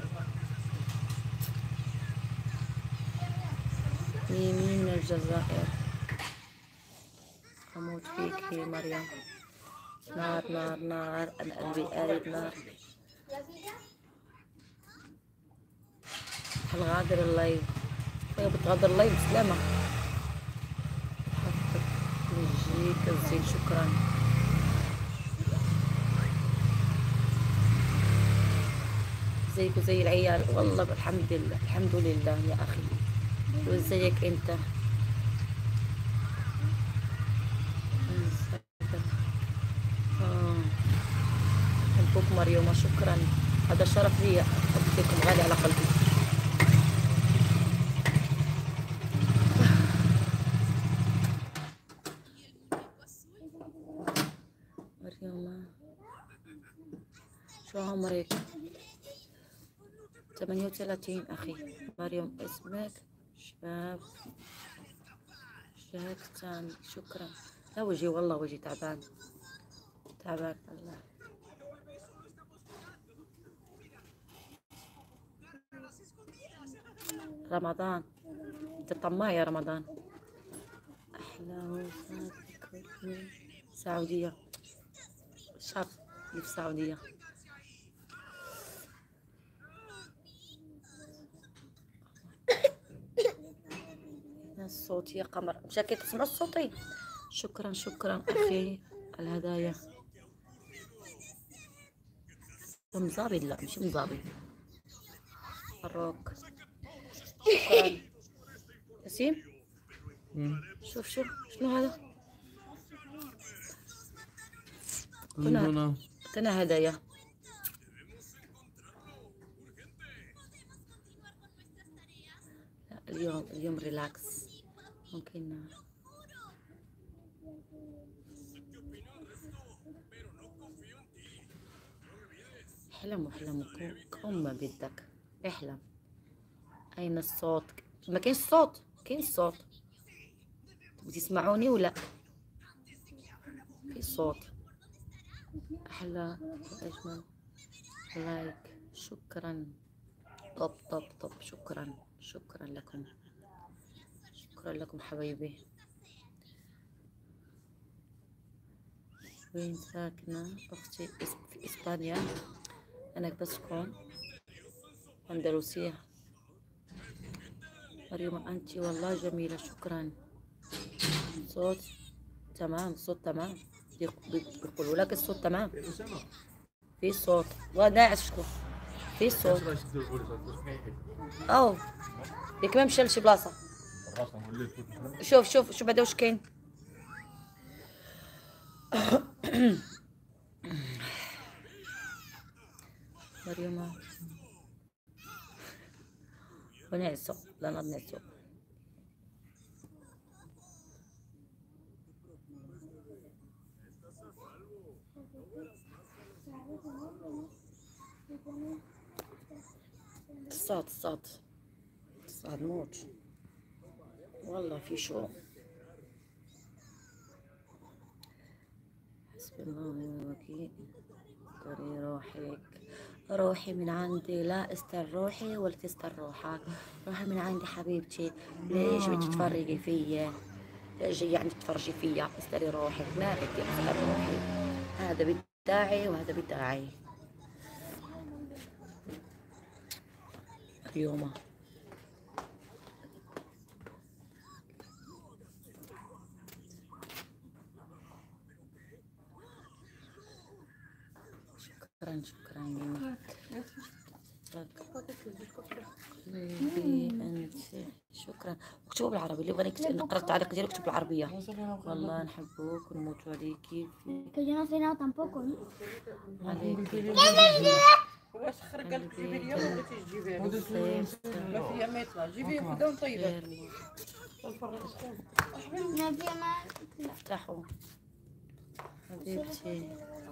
S4: مين من الجزائر. اموت فيك يا مريم. نار انا قلبي قارب نار. الغادر اللايف. هي بتغادر اللايف بسلامة. يجيك الزين. شكرا. زيك وزي العيال والله. الحمد لله يا اخي. وازيك انت؟ حبك مريومة. شكرا. هذا شرف لي. حب فيكم غالي على قلبي. مريومة شو عمرك؟ 38 اخي. مريم اسمك شباب تاني. شكرا. لا وجهي والله وجهي تعبان الله. رمضان انت طماع يا رمضان. احلى وفاتك سعودية. شاب اللي في السعودية. الصوت يا قمر. مشاكل تسمع صوتي. شكرا اخي. الهدايا مزابي. لا مش مزابي. الروك. شكرا. ياسين شوف شنو هذا. كنا هدايا. لا اليوم ريلاكس. ممكن احلم كم ما بدك. احلم. اين الصوت؟ ما كاينش صوت. كاين صوت. تسمعوني ولا في صوت؟ احلى واجمل لايك. شكرا. طب شكرا لكم حبايبي. وين ساكنة أختي؟ في إسبانيا. أنا بسكن أندلسية. مريم أنت والله جميلة. شكرا. صوت تمام. بيقولوا لك الصوت تمام. في صوت وناعس. شكون في صوت؟ أو ياك ما مشى لشي بلاصة. شوف بعدا واش كاين. مريم ونعسو. لا نعسو. الصاد موت والله. في شو حسبي الله ونعم الوكيل. طري روحك، روحي من عندي، لا استر روحي ولا تستر روحك. روحي من عندي حبيبتي. ليش بدك تفرجي فيا؟ ليش يعني تتفرجي فيا؟ استري روحك، ما بدي استر روحي. هذا بداعي وهذا بداعي. اليوم شكرا ميمي. حبيبي انت شكرا. اكتبوا بالعربي اللي يبغى نقرا التعليق ديالك اكتب بالعربيه. والله نحبوك ونموتوا عليكي.
S7: Que yo no sé nada tampoco, ¿no?
S4: عليكي
S5: واش خرج قالك جيبي لي ولا بغيتي تجيبيها؟ ما فيها ما يطلع جيبيه وكذا ونطيبها. الفرن سخون.
S7: No tiene más.
S4: افتحوا حبيبتي.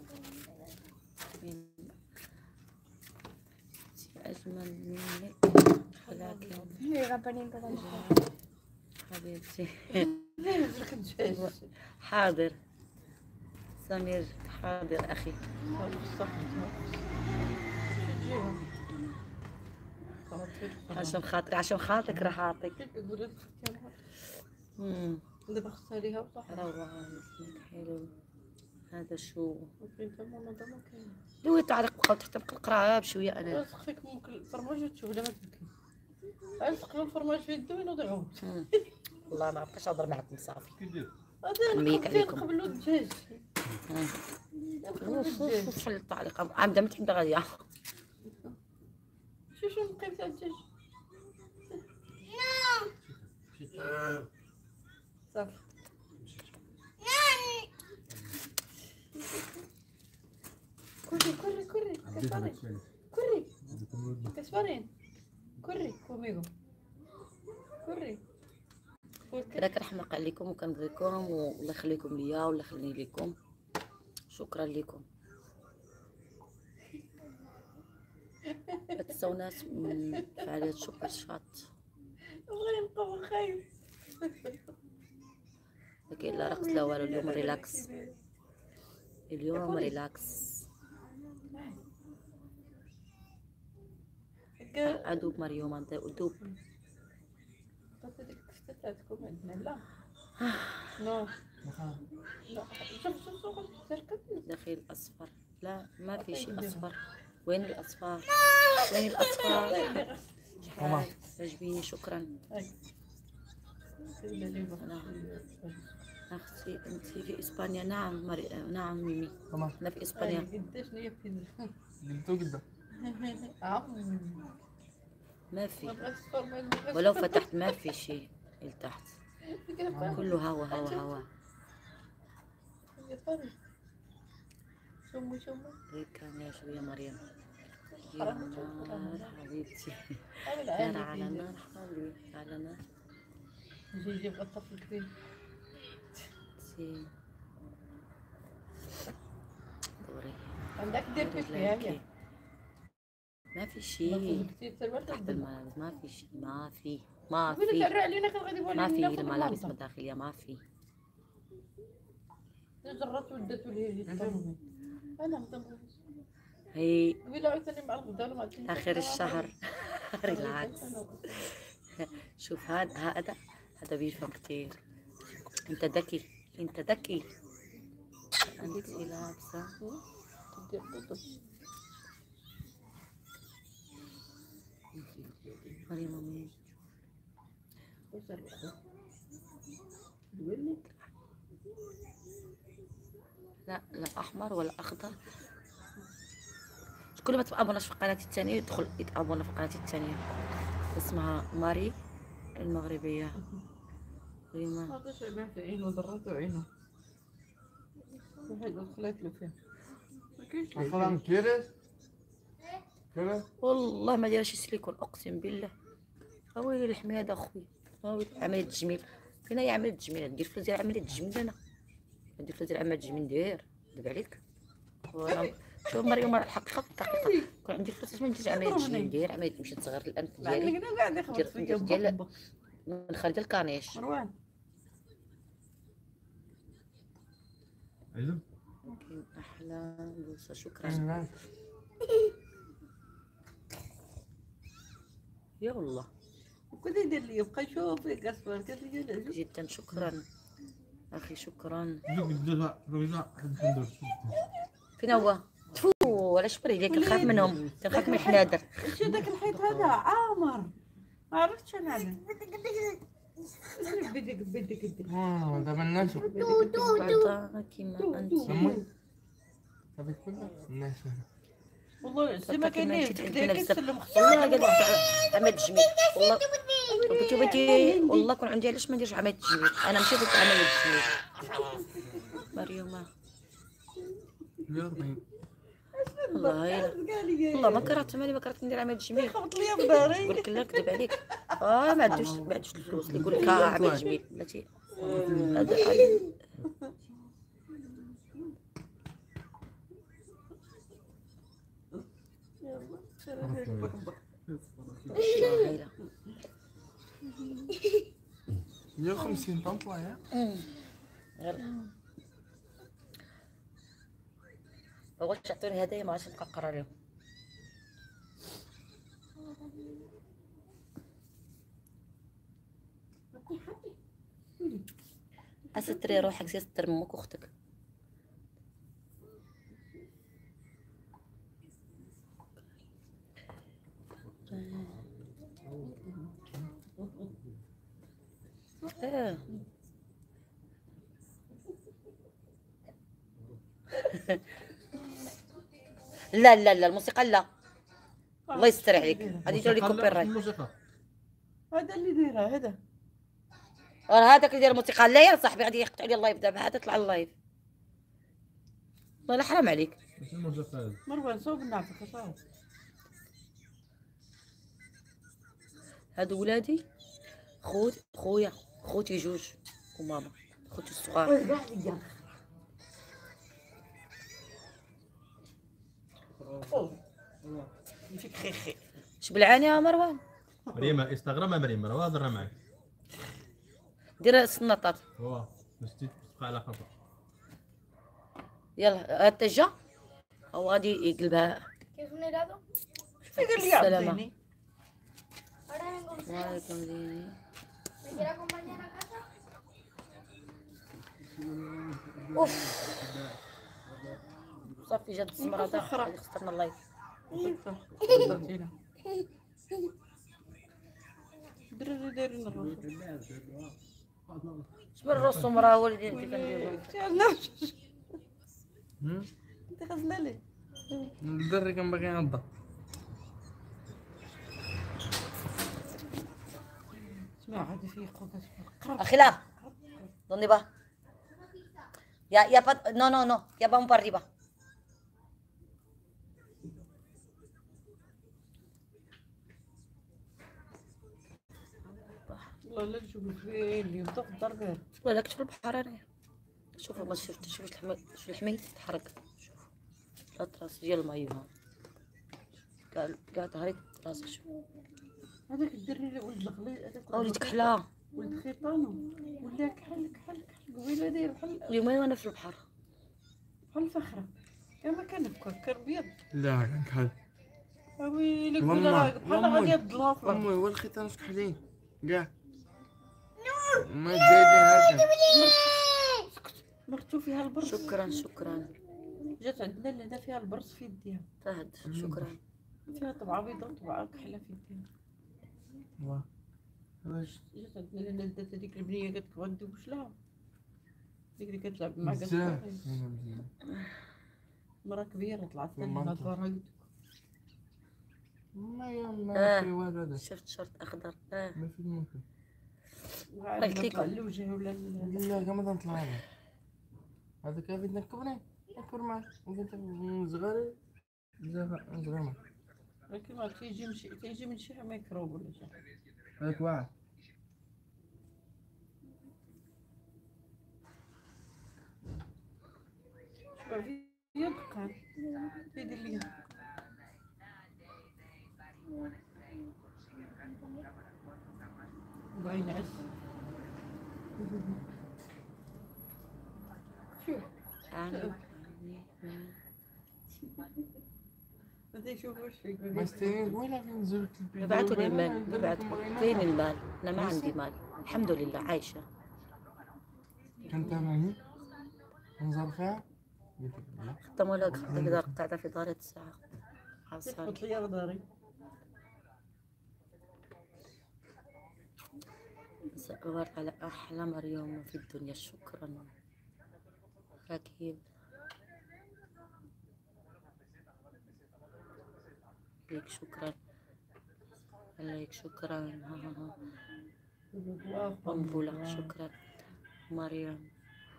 S4: أجمل منك ولكن
S7: Mira, poniendo la
S4: حبيبتي.
S5: نزلك الدجاج.
S4: حاضر سمير، حاضر أخي. عشان خاطرك، عشان خاطرك راح أعطيك.
S5: دابا خصها ليها وصح.
S4: روعة اسمك حلو. هذا شو؟
S5: انت ماما دابا كاين.
S4: دوي تعليق بقاو تحت نقراها بشوية أنا.
S5: لاصق فيك ممكن الفرماج وتشوف لا ما تبكي. الصق له الفرماج في يدو ونوض يعوم.
S4: والله ما بقاش نهضر معكم صافي.
S5: هذا
S4: نميك عليكم.
S5: قبل الدجاج.
S4: شحال التعليق عامدة ما تحب غادية.
S5: شو نقيم تاع الدجاج. صافي. كوري كسبانين كوري كوميغو كوري.
S4: كذا كنحماق عليكم وكنبغيكم والله يخليكم ليا والله يخليني ليكم. شكرا لكم. ما تنساوناش من فعالية سوبر شات.
S5: بغا نبقى خايف.
S4: ما كاين لا رقص لا والو. اليوم ريلاكس، اليوم ريلاكس. ادوب مريوم انت ادوب.
S5: تاعتكم عندنا لا نو شوف
S4: داخل اصفر. لا ما في شيء اصفر. وين الاصفر؟ وين الاصفر؟ عجبيني شكرا. اختي انت في اسبانيا؟ نعم نعم ميمي انا في اسبانيا.
S5: قداش هي في
S8: قلتو قدا
S4: ما في ولو فتحت ما في شيء لتحت، كله هوا هوا هوا. هيك كان يا شوية مريم. يا نار حبيبتي، نار على نار حبيبتي على نار.
S5: جيب الطفل الكبير.
S4: دوري
S5: عندك دير فيها
S4: ما في شيء تحت الملابس. ما في شيء. ما في ما في ما في الملابس الداخلية ما في.
S5: جربت ودته لي انا
S4: هي
S5: ولا عيطني مع الغدا
S4: اخر الشهر. ريلاكس. شوف هذا بيفهم كتير. انت ذكي، انت ذكي. انت لابسه مريم مامي. لا لا احمر ولا اخضر. كل ما تابوناش في قناتي الثانيه يدخل يتابونا في قناتي الثانيه اسمها ماري المغربيه. ريما
S5: هذا شيء ما في عينه ضرته عينه واحد دخلت له فيه
S8: مثلا كيرس كيرس
S4: والله ما دايرش سيليكون اقسم بالله. اويلي الحميد اخويا، اويلي عمليه التجميل. فين هي عمليه التجميل؟ ندير فلوس ديال عمليه التجميل. انا ندير فلوس ديال عمليه التجميل ندير دابا عليك. شوف مريم الحقيقه في الدقيقه كون عندي فلوس ما نديرش عمليه التجميل. ندير عمليه تمشي تصغر الانف ديالي ديال من خارج الكانيش.
S5: مروان
S8: عجب
S4: احلى بوسه. شكرا يا الله.
S5: وكل يدير لي يبقى يشوفك اصبر كثير
S4: جدا شكرا اخي شكرا. فين هو؟ تفو ولا شبر عليك نخاف منهم، نخاف من الحنادر.
S5: شو ذاك الحيط هذا عامر ما عرفتش انا عليه. بدك
S8: دابا الناس
S4: بعضها كيما انت.
S8: صافي كلها الناس
S5: والله زي ما كاينين كنسلم
S4: والله قاعد عملت تجميل والله. بنتي والله كون عندي علاش ما نديرش عمليه تجميل. انا مشيت درت عمليه تجميل مريومه.
S8: 140
S4: والله ما كرهت مالي، ما كرهت ندير عمليه تجميل.
S5: خبط لي بداري
S4: يقول لك لا كذب عليك. ما عندوش الفلوس اللي يقول لك عمليه تجميل بلاتي. هذا هايله
S8: 150 طنطا يا
S4: يلا. بغيت تعطوني هدايا ما عادش نبقى نقرا لهم. استري روحك زي ستر امك واختك. لا لا لا الموسيقى لا، الله يستر عليك. غادي يجيو لي كوبي رايت.
S5: هذا اللي دايره هذا
S4: راه هذاك اللي داير الموسيقى. لا يا صاحبي غادي يقطع لي اللايف دابا. هذا طلع اللايف والله حرام عليك.
S5: مروان صوب نعرفك صوب.
S4: هادو ولادي خويا خوتي جوج وماما خوتي الصغار.
S5: فيك خيخي
S4: شبلعاني يا مروان.
S9: مريم انستغرام مريم راه هضرنا معاك.
S4: دير السناطات.
S9: واه نسيت تبقى على خطا.
S4: يلا التجا او غادي يقلبها.
S7: كيف نلعبوا؟
S5: قال لي
S4: السلامة.
S5: عطيني
S4: وعليكم ديني.
S7: ¿Me quiere acompañar a casa?
S4: اوف صافي جات السمرة داخل غادي خسرنا اللايف.
S5: الدراري دايرين الروس
S4: شبر الرسوم راه هو اللي كنديرو.
S5: انت خزنا لي
S8: الدري كان باغي ينضف.
S5: اسمع هذا فيه قوة
S4: اخي لا دوني با يا با نو يا vamos para arriba.
S5: والله لا نشوف فين اللي يبدا في الدار.
S4: ولا كتب البحر انا شوفوا ما شفتش. شوف الحميد تحرك. شوف الراس ديال المايو كاع ظهري راسك. شوف
S5: هذاك الدري اللي ولد الخليل هذاك
S4: وليدك حلا
S5: ولد خيطانو ولا كحل قبيله داير بحال
S4: اليومين وانا في البحر
S5: الفخره كما كان بكر كان بيض.
S8: لا كان كحل.
S5: ويلي
S8: والله.
S5: كل بحال غادي يضلوا في
S8: امي هو الختان كحلين كاع ما دايرين هكا.
S5: مرتو فيها البرص.
S4: شكرا
S5: جات عندنا لهنا فيها البرص في يديها.
S4: فهد شكرا.
S5: فيها طبعه بيضاء وطبعه كحله في يديها.
S8: واه واش
S5: جات عندنا لهنا دات هذيك البنيه قالت لك غندوش لها ديك اللي كتلعب مع
S8: بزاف.
S5: مرا كبيره طلعت لنا الفرايد.
S8: ما في والو هذا.
S4: شفت شرط اخضر.
S8: ما في ممكن.
S5: قلت لك الوجه ولا
S8: لا كما تنطلع انا هذاك بدنا نكبرين نكبر معاك وانت صغير بزاف صغير معاك.
S5: ولكن ما تيجي من شي ميكروب ولا شي.
S8: هذاك واعر.
S5: شباب في يدك يدير لي باين عز.
S4: شوف
S5: بدي يشوف وش فيك.
S8: ما استنيت وين فين زرت البيت.
S4: ببعتوا لي المال، ببعتوا. فين المال؟ أنا ما عندي مال، الحمد لله عايشة.
S8: كنت معي انظر فيها قلت لك لا.
S4: ختموا لك تقدر قطعتها في دارة الساعة. عصار.
S5: قلت لي داري.
S4: صور على أحلى مريم في الدنيا. شكرا أكيد ليك. شكرا عليك. شكرا. قنبلة. شكرا مريم.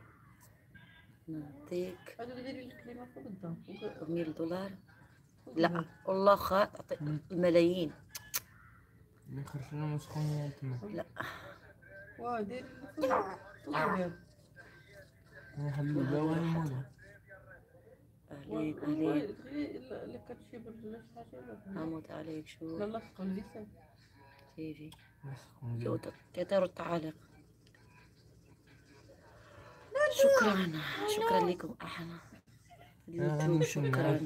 S4: نعطيك
S5: هذا ديري الكلمة فوق الدار.
S4: $100. لا والله الملايين.
S8: اللي خرجنا مسخونين تما.
S4: لا
S5: واه ديري فوق.
S8: نخلي الدواء يموت.
S4: أهلين أهلين.
S5: اللي كتشي بالله حاجة.
S4: أموت عليك. شو
S5: لا تقول لي سال.
S4: تيجي
S8: مسخون.
S4: كتر التعاليق. شكرا. شكرا لكم أحنا اليوتيوب. شكرا.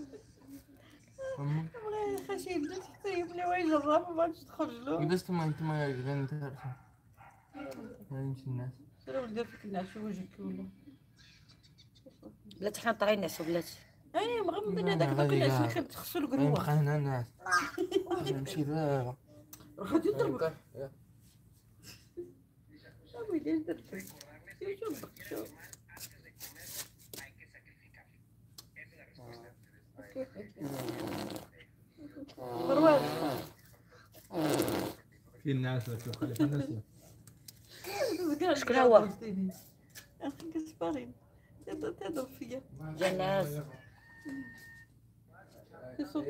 S8: فما
S5: خشي بدات تحتاج بلا وين الرابع ما عادش تخرج له.
S8: قدست ما انت ما غني تعرفها. ما يمشي الناس.
S5: سير ولدي فيك نعس وجهك ولا.
S4: بلاتي حنا طالعين نعسو بلاتي.
S5: اي مغمضين هذاك كنا شنو تغسلوا قروه.
S8: بقى هنا الناس. نمشي دابا.
S5: غادي يضربك. شنو يدير درتي؟ شوف. مروان
S9: في الناس شوف خلي في الناس.
S4: شكون هو؟
S5: اخي كسبارين تضرب فيا.
S4: جناس.
S5: تيصوت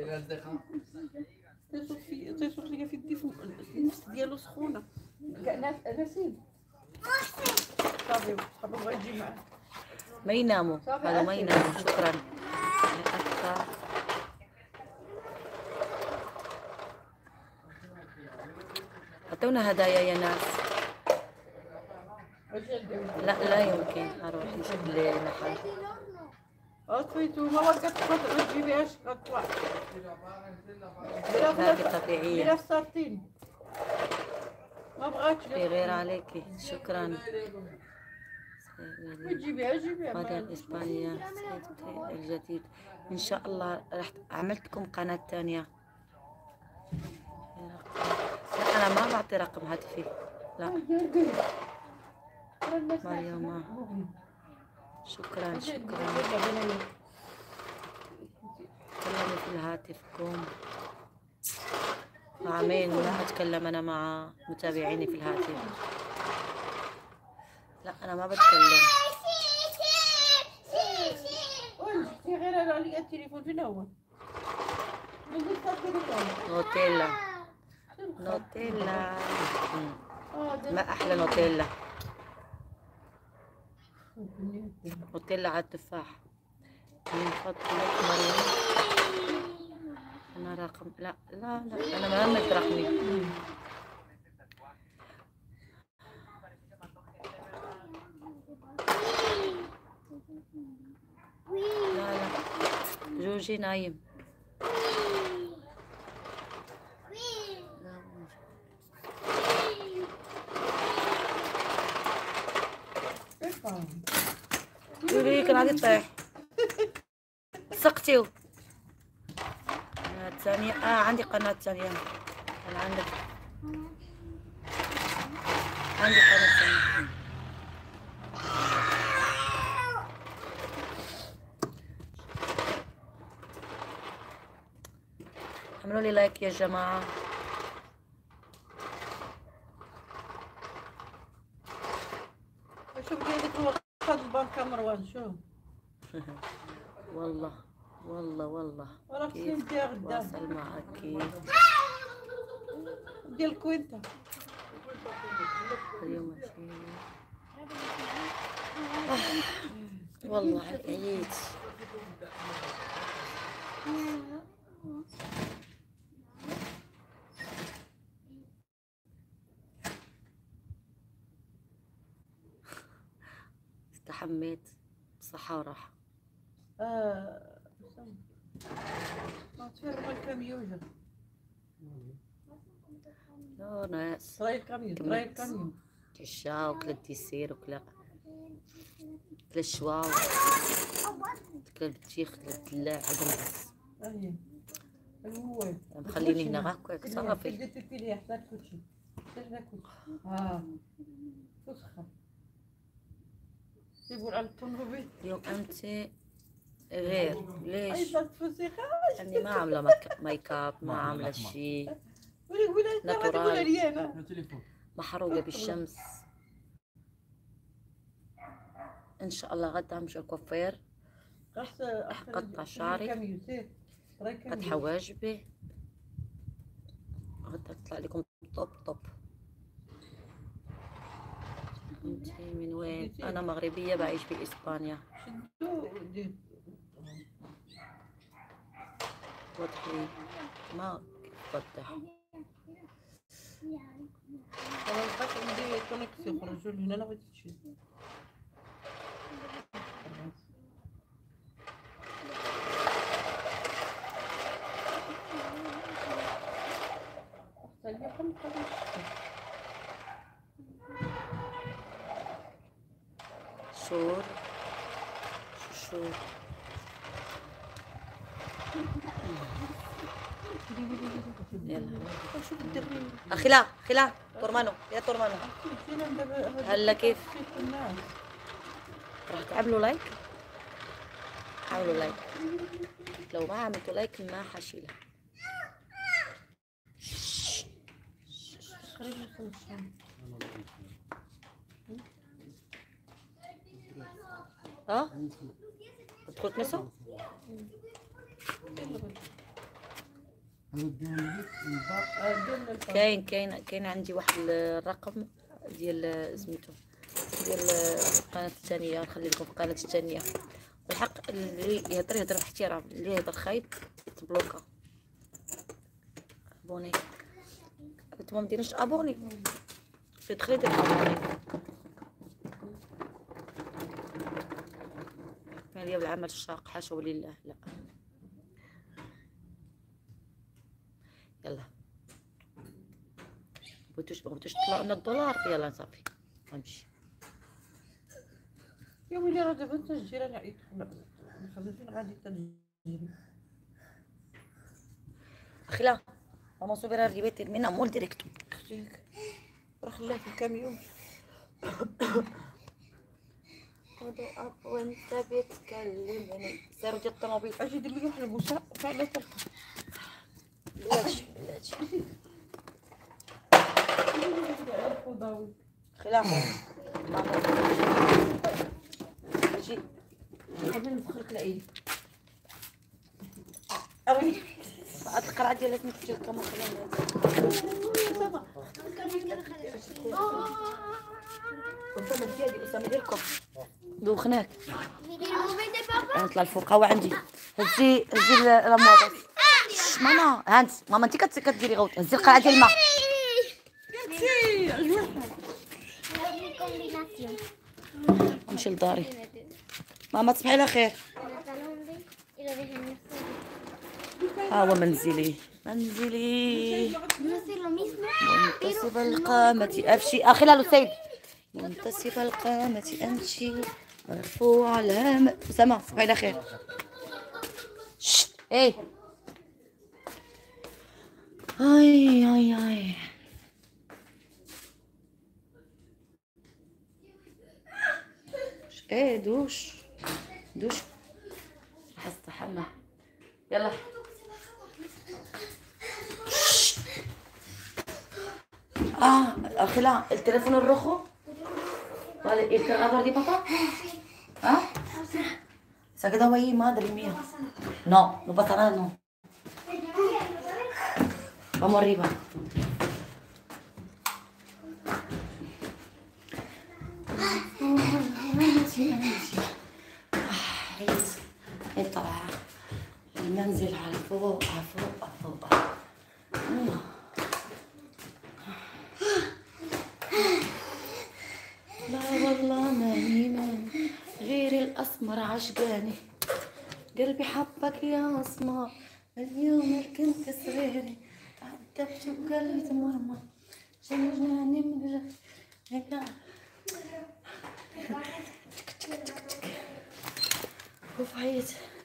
S5: فيا في يدي النفس ديالو سخونه. كاع ناسين. صافي صاحبي بغا يجي معاه.
S4: ما يناموا هذا ما يناموا. شكرا. أعطونا هدايا يا ناس. لا يمكن أروح نشوف المحل.
S5: اطفيتو ما وقفت ما تجيبيهاش تطلع.
S4: هذه طبيعية.
S5: بلا ساطين ما بغاتش.
S4: في غير عليكي. شكرا.
S5: ما جيبيها.
S4: قناة إسبانيا الجديد إن شاء الله. راح عملت لكم قناة تانية. لا أنا ما بعطي رقم هاتفي. لا مريم. شكرا. تكلموا في هاتفكم. عامين لا أتكلم أنا مع متابعيني في الهاتف. لا أنا ما بتكلم.
S5: في غير على التليفون في الأول.
S4: نوتيلا. ما أحلى نوتيلا. نوتيلا على التفاح. من فضلك مريم. أنا رقم لا أنا ما عملت رقمي. لا جوجي نايم. يوري كان غادي يطيح. سقتيو. الثانية عندي قناة ثانية. أنا عندي قناة ثانية. اعملوا لي لايك يا جماعة.
S5: شوف كيديك الوقت البنك مروان شوف.
S4: والله
S5: وراك
S4: كيف
S5: سنتي غدا
S4: واصل معك كيف
S5: ديالك وانت
S4: اليوم والله عييت. استحميت بصحة وراحة.
S5: تفرغ الكاميون.
S4: لا ناس
S5: طراي الكاميون طراي الكاميون.
S4: كشا وكلا الديسير وكلا الشوا كلا البطيخ كلا الدلاع عندهم
S5: اهي هو
S4: مخليني هنا هكاك صافي.
S5: درتي في ليه حتى كلشي حتى كلشي فسخه يقول على الطنوبي.
S4: اليوم انت غير ليش؟
S5: ايضا فسخه
S4: اني ما عامله ميك اب، ما عامله شيء،
S5: ناتورال
S4: محروقه بالشمس. ان شاء الله غدا همشي الكوافير، اقطع شعري، فتح حواجبي، غدا تطلع لكم طوب طوب. انتي من وين؟ انا مغربيه بعيش في اسبانيا. وضحي ما وضح.
S5: انا بقيت عندي كونيكسيون يخرجوا لهنا لا بغيت تمشي.
S4: شور شور يلا خلا خلا تورمانو يا تورمانو. هلا كيف؟ راح تعملوا لايك؟ عملوا لايك، لو ما عملتوا لايك ما حشيلها. ها؟ تدخل تمسوا؟ كاين عندي واحد الرقم ديال سميتو ديال القناة الثانية، نخلي لكم في القناة الثانية. الحق اللي يهضر باحترام، اللي يهضر خايب يتبلوكا. ابوني نتوما مديروش ابوني، تدخلي دير ابوني. هذه بالعمل الشاق حاشا ولله. لا يلا بغيتوش تطلعوا لنا الدولار، يلا صافي غنمشي.
S5: يا ويلي راه دابا انت الجيران يدخل فين غادي تجري.
S4: اخلا ماما صبرا ريبيت منا مول ديريكتو
S5: راه خلاه في الكاميون.
S4: خذوا اب وانت بتكلمني سيروا ديال الطوموبيل.
S5: اجي دير لي واحد البوسه فعلا تلقى
S4: بلاتي
S5: الخضاوي.
S4: خلا جي
S5: غادي ندخلك العيد.
S4: اروني هاد القرعه ديال سميتو ديال الكاميرا أسامة ديالي أسامة ديالكم دوخناك. نطلع الفوق هو عندي. هزي لامواطات. ماما هانت ماما انت كديري غوت. هزي القرعه ديال الماء. نمشي لداري. ماما تصبحي على خير. ها هو منزلي منتصف القامة أمشي. أخي السيد منتصف القامة أمشي مرفوع الهامة. أسامة صبحي على خير. شت ايه اي ايه دوش حستحمى. يلا أخلا التليفون الروخو vale el cargador de papá se ha quedado ahí, madre mía. No pasa nada, no. Vamos arriba. اطلع المنزل على فوق لا والله ماني غير الأسمر عشقاني قلبي حبك يا أسمر اليوم كنت صغيرة تعذبت وقلبي مرمى جنجاني من هيك وفعيت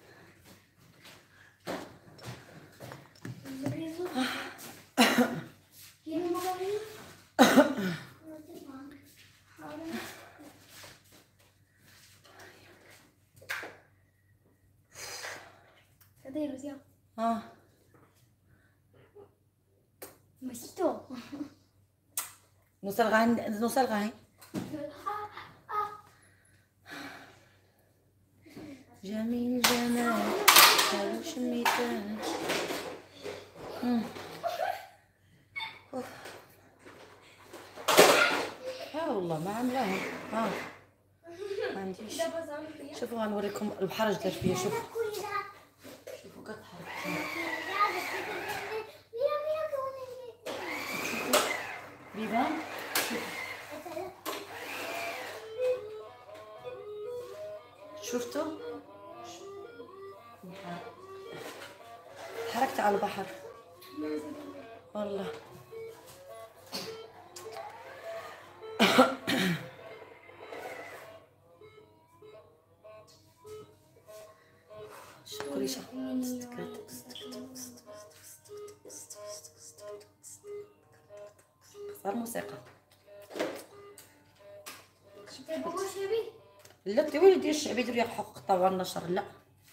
S4: نوصل غاين جميل جمال حلو شميتان والله ما عاملاهم ما عنديش. شوفوا غنوريكم البحر اش دار فيا. شوفوا كتحرك بيبان. شفتوا حركت على البحر والله. شكريشة صار موسيقى. لا تولي ديال الشعبي ديال حقوق الطبع والنشر لا.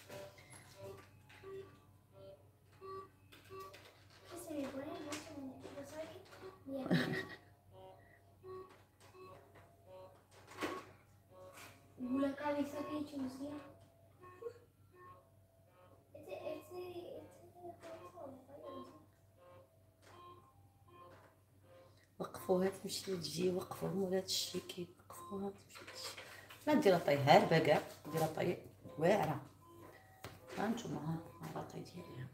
S4: وقفوها تمشي تجي، وقفوهم ولا تشيكي، وقفوها تمشي تجي. لا ديرها طي هاربه كاع، ديرها طي واعره. ها نتوما ها لاطاي ديالي،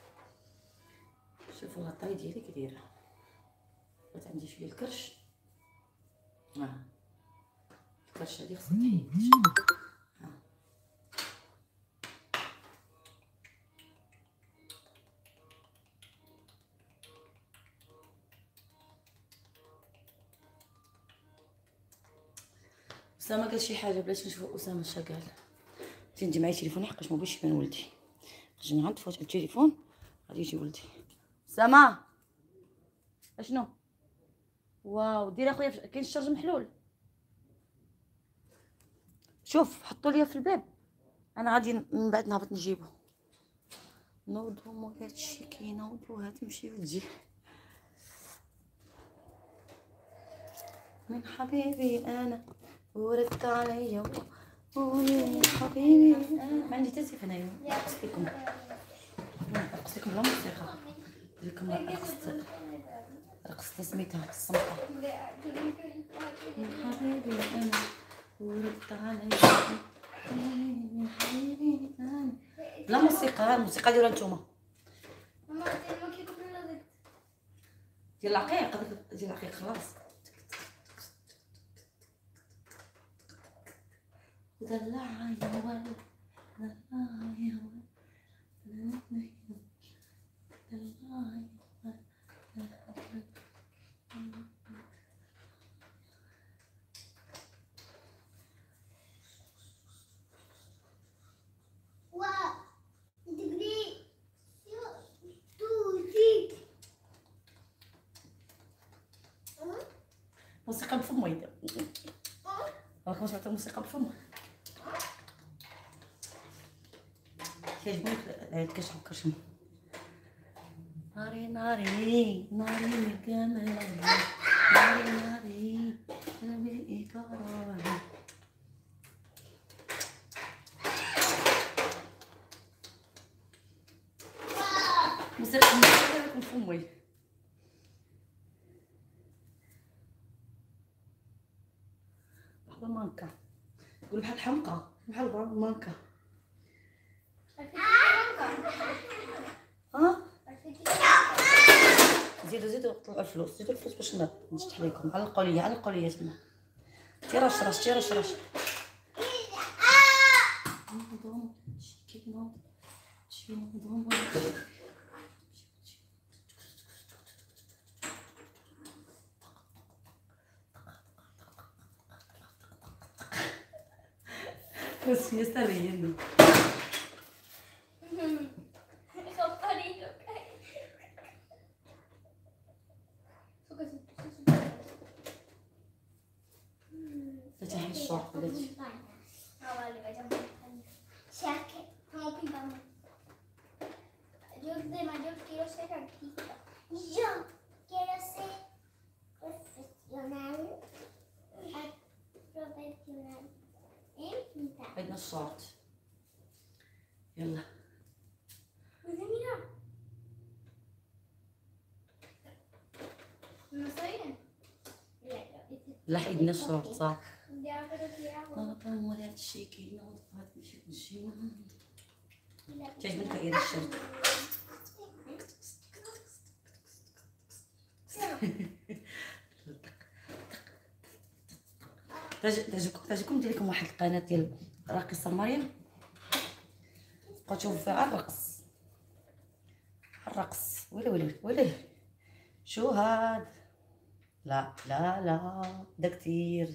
S4: شوفوا لاطاي ديالي كي دايره. بغيت عندي شويه الكرش، ها الكرش هادي خصها تحيد. ها أسامة قال شي حاجة بلاش نشوفو أسامة اش قال. تندي معايا تليفوني حقاش مبغيتش يبان ولدي. خرجنا عند فوت التليفون غادي يجي ولدي. أسامة اشنو؟ واو دير اخويا كاين الشرج محلول. شوف حطوا ليا في الباب، انا غادي من بعد نهبط نجيبو. نوضو مولاي هادشي كينوضو ها تمشي وتجي من حبيبي انا ورد عليا قولي حبيبي انا. ما عندي تاسيف هنايا نرقص لكم بلا موسيقى. لكم رقصت سميتها الصمتة. من حبيبي انا ورد عليا من حبيبي انا بلا موسيقى. الموسيقى ديالها نتوما ديال العقيق خلاص. دلعها يا ولد دلعها يا ولد دلعها يا ولد. موسيقى بفم ويدا. راكم سمعتوا الموسيقى بفم؟ كيعجبوني العيد كيشرب كرشم. ناري ناري ناري كامل ناري ناري نبي كرامي. موسيقى راكم بفمي. بحال مانكا قول بحال حمقى بحال مانكا. ها زيدو طلعوا الفلوس، زيدو الفلوس باش نشطح لكم. علقوا ليا تما. تي رش بس يستريحني. فتحي الشورت بلاتي.
S7: Yo quiero ser profesional. Profesional.
S4: عندنا الشورت. يلا. لا عندنا الشورت صح. هو هذا الشيء كاين هذا الشيء. تعجبك غير الشرط. تعجبكم ندير لكم واحد القناه ديال راقصه مريم، بقاو تشوفوا فيها الرقص. ويلي شو هاد؟ لا لا لا ده كتير.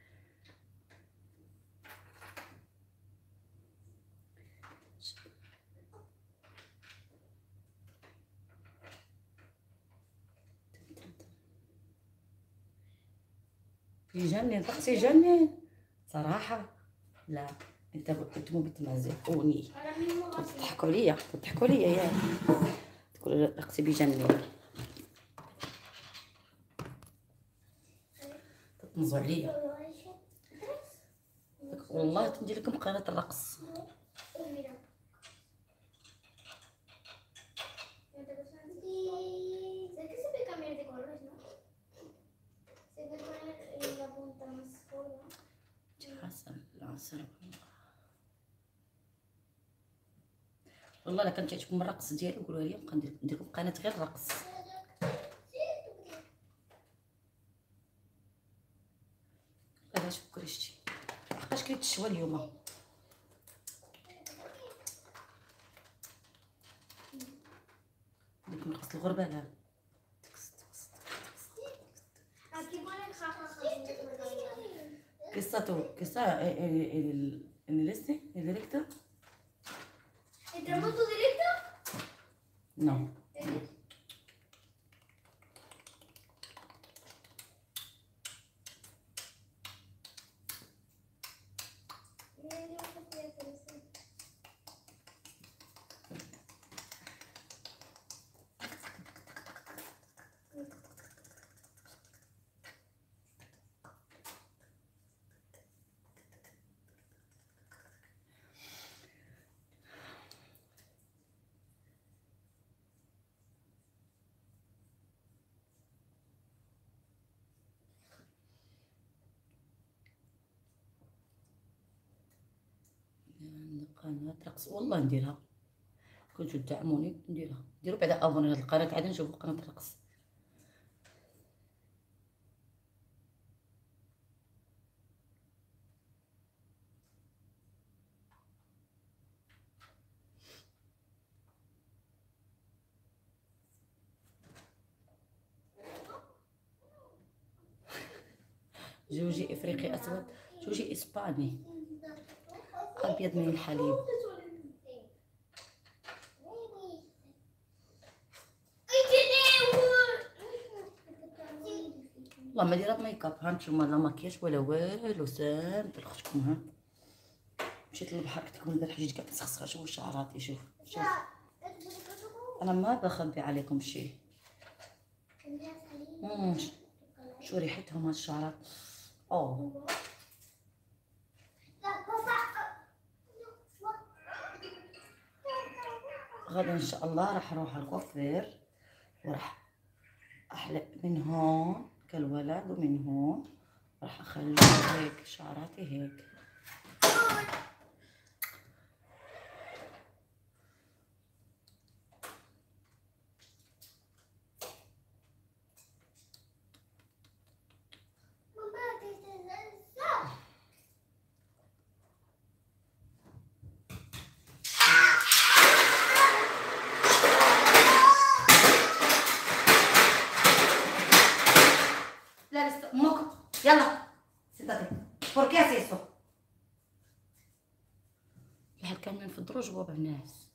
S4: يجنن الرقص يجنن صراحة. لا انتم بتمزقوني، تضحكوا ليا يعني تقولوا الرقص بيجنن، تطنزوا عليا. والله تندير لكم قناة الرقص. والله لا كان تعجبكم الرقص ديالي قولوا لي، نبقى ندير لكم قناه غير الرقص. علاش بكرشتي لقاش كيتشوى اليوم. ديك رقص الغربال هذا. en el este, el directo.
S7: ¿Entramos tu directo?
S4: No. قناة رقص والله نديرها، كنتو تدعموني نديرها. ديروا بعدا ابوني لهاد القناة عاد نشوفوا قناة الرقص. جوجي افريقي اسود، جوجي اسباني ابيض من الحليب. والله ما دايره ميك اب، ها نتوما لا ماكياج ولا والو، سامبل اختكم. ها مشيت للبحر كنت كنقول ندير حاجه كاع مسخسخه. شوفوا شعراتي، شوف انا ما بخبي عليكم شيء. شو ريحتهم هاد الشعرات. غدا ان شاء الله راح اروح الكوافير وراح احلق من هون كالولد ومن هون راح اخلي هيك شعراتي هيك. يلا سيداتي. ¿Por qué haces eso؟ الحال كاملين في الدروج بابا الناس.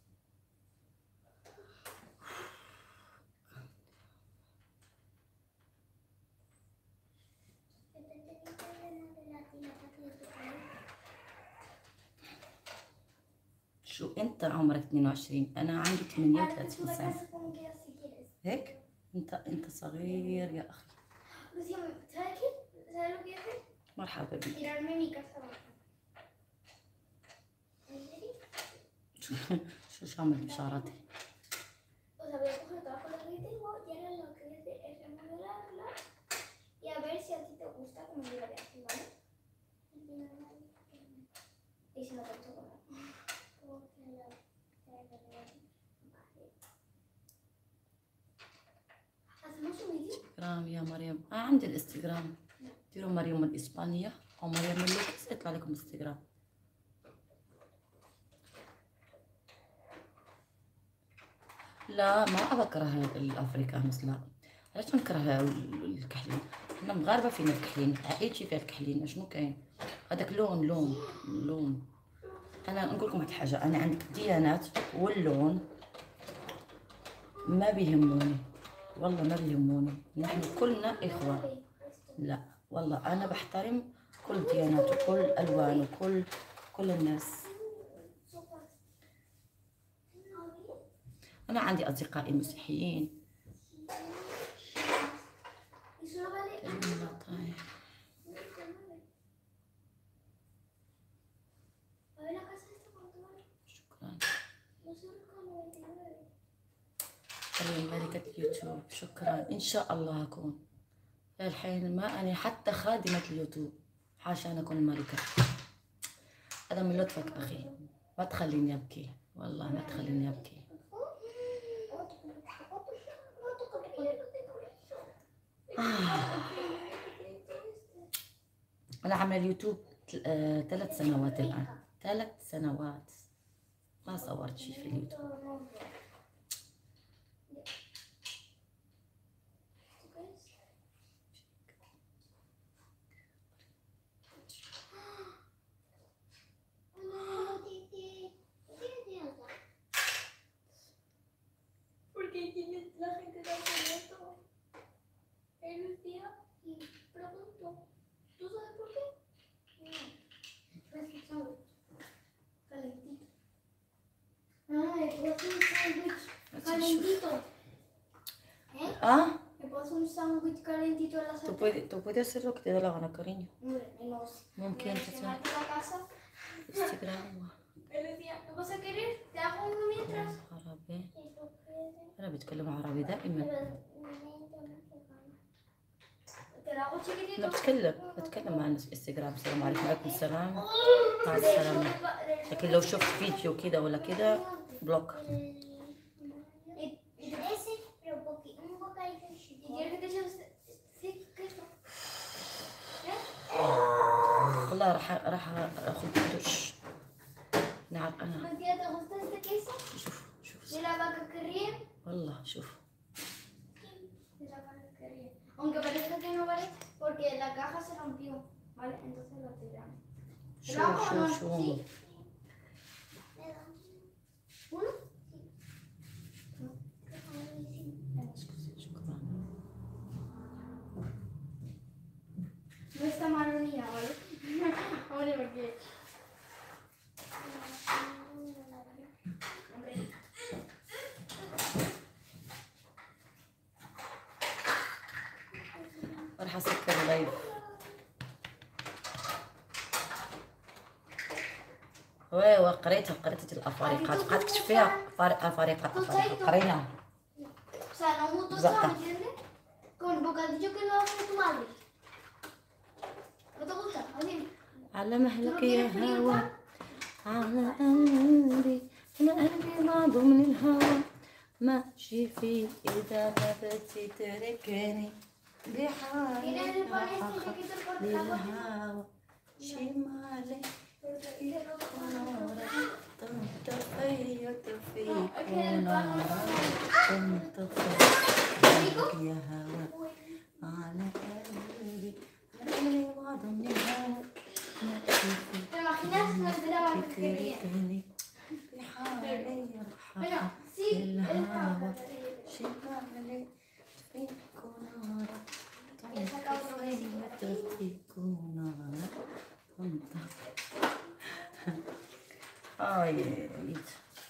S4: شو انت عمرك 22 انا عندي 38 سنة. هيك انت صغير يا اخي. مرحبا بك. شو عملت بشعراتي؟ انستغرام يا مريم. عندي الانستغرام. ديروا مريم الاسبانية او مريم اللوكس يطلع لكم انستغرام. لا ما بكره الافريكانوس، لا. علاش نكره الكحلين؟ حنا مغاربه فينا الكحلين، عائلتي فيها الكحلين. شنو كاين هذاك لون. انا نقول لكم واحد الحاجه، انا عندي الديانات واللون ما بيهموني، والله ما بيهموني. نحن كلنا اخوه. لا والله انا بحترم كل ديانات وكل الوان وكل الناس. انا عندي اصدقائي مسيحيين. شكرا ملكة اليوتيوب، شكرا. ان شاء الله اكون. الحين ما أنا حتى خادمة اليوتيوب، حاشا أنا أكون ملكة. هذا من لطفك أخي، ما تخليني أبكي، والله ما تخليني أبكي. أنا عاملة اليوتيوب 3 سنوات الآن، 3 سنوات ما صورت شي في اليوتيوب. Tú puedes hacer lo que te dé la gana, cariño. Mumkin تسمع. Instagram.
S7: ¿No vas a querer? ¿Te hago uno mientras?
S4: عربي. أنا بتكلم عربي دائما. أنا بتكلم مع الناس في انستغرام. السلام عليكم. وعليكم السلام. مع السلامة. لكن لو شفت فيديو كده ولا كده بلوك. والله راح اخذ دش. نعم انا. شوف والله شوف.
S7: Aunque parezca que no vale, porque la caja se rompió, ¿vale? Entonces la tiramos.
S4: شو
S7: ¿Sí? ¿Uno? No está mal unida, ¿vale? Hombre, porque...
S4: راح اسكر اللايف. قريتها الافارقه، بقات تكتب فيها افارقه قريناها.
S7: O sea, no muy tostada, ¿me entiendes? Con bocadillo que lo hace tu madre. ¿No te gusta? Oye.
S4: على مهلك يا هوا، على قلبي، أنا قلبي بعضه من الهوا، ماشي فيه إذا ما بدي تركني بحالي للهوا شمالي طفيت نارا طفيت يا هوا على قلبي عييت.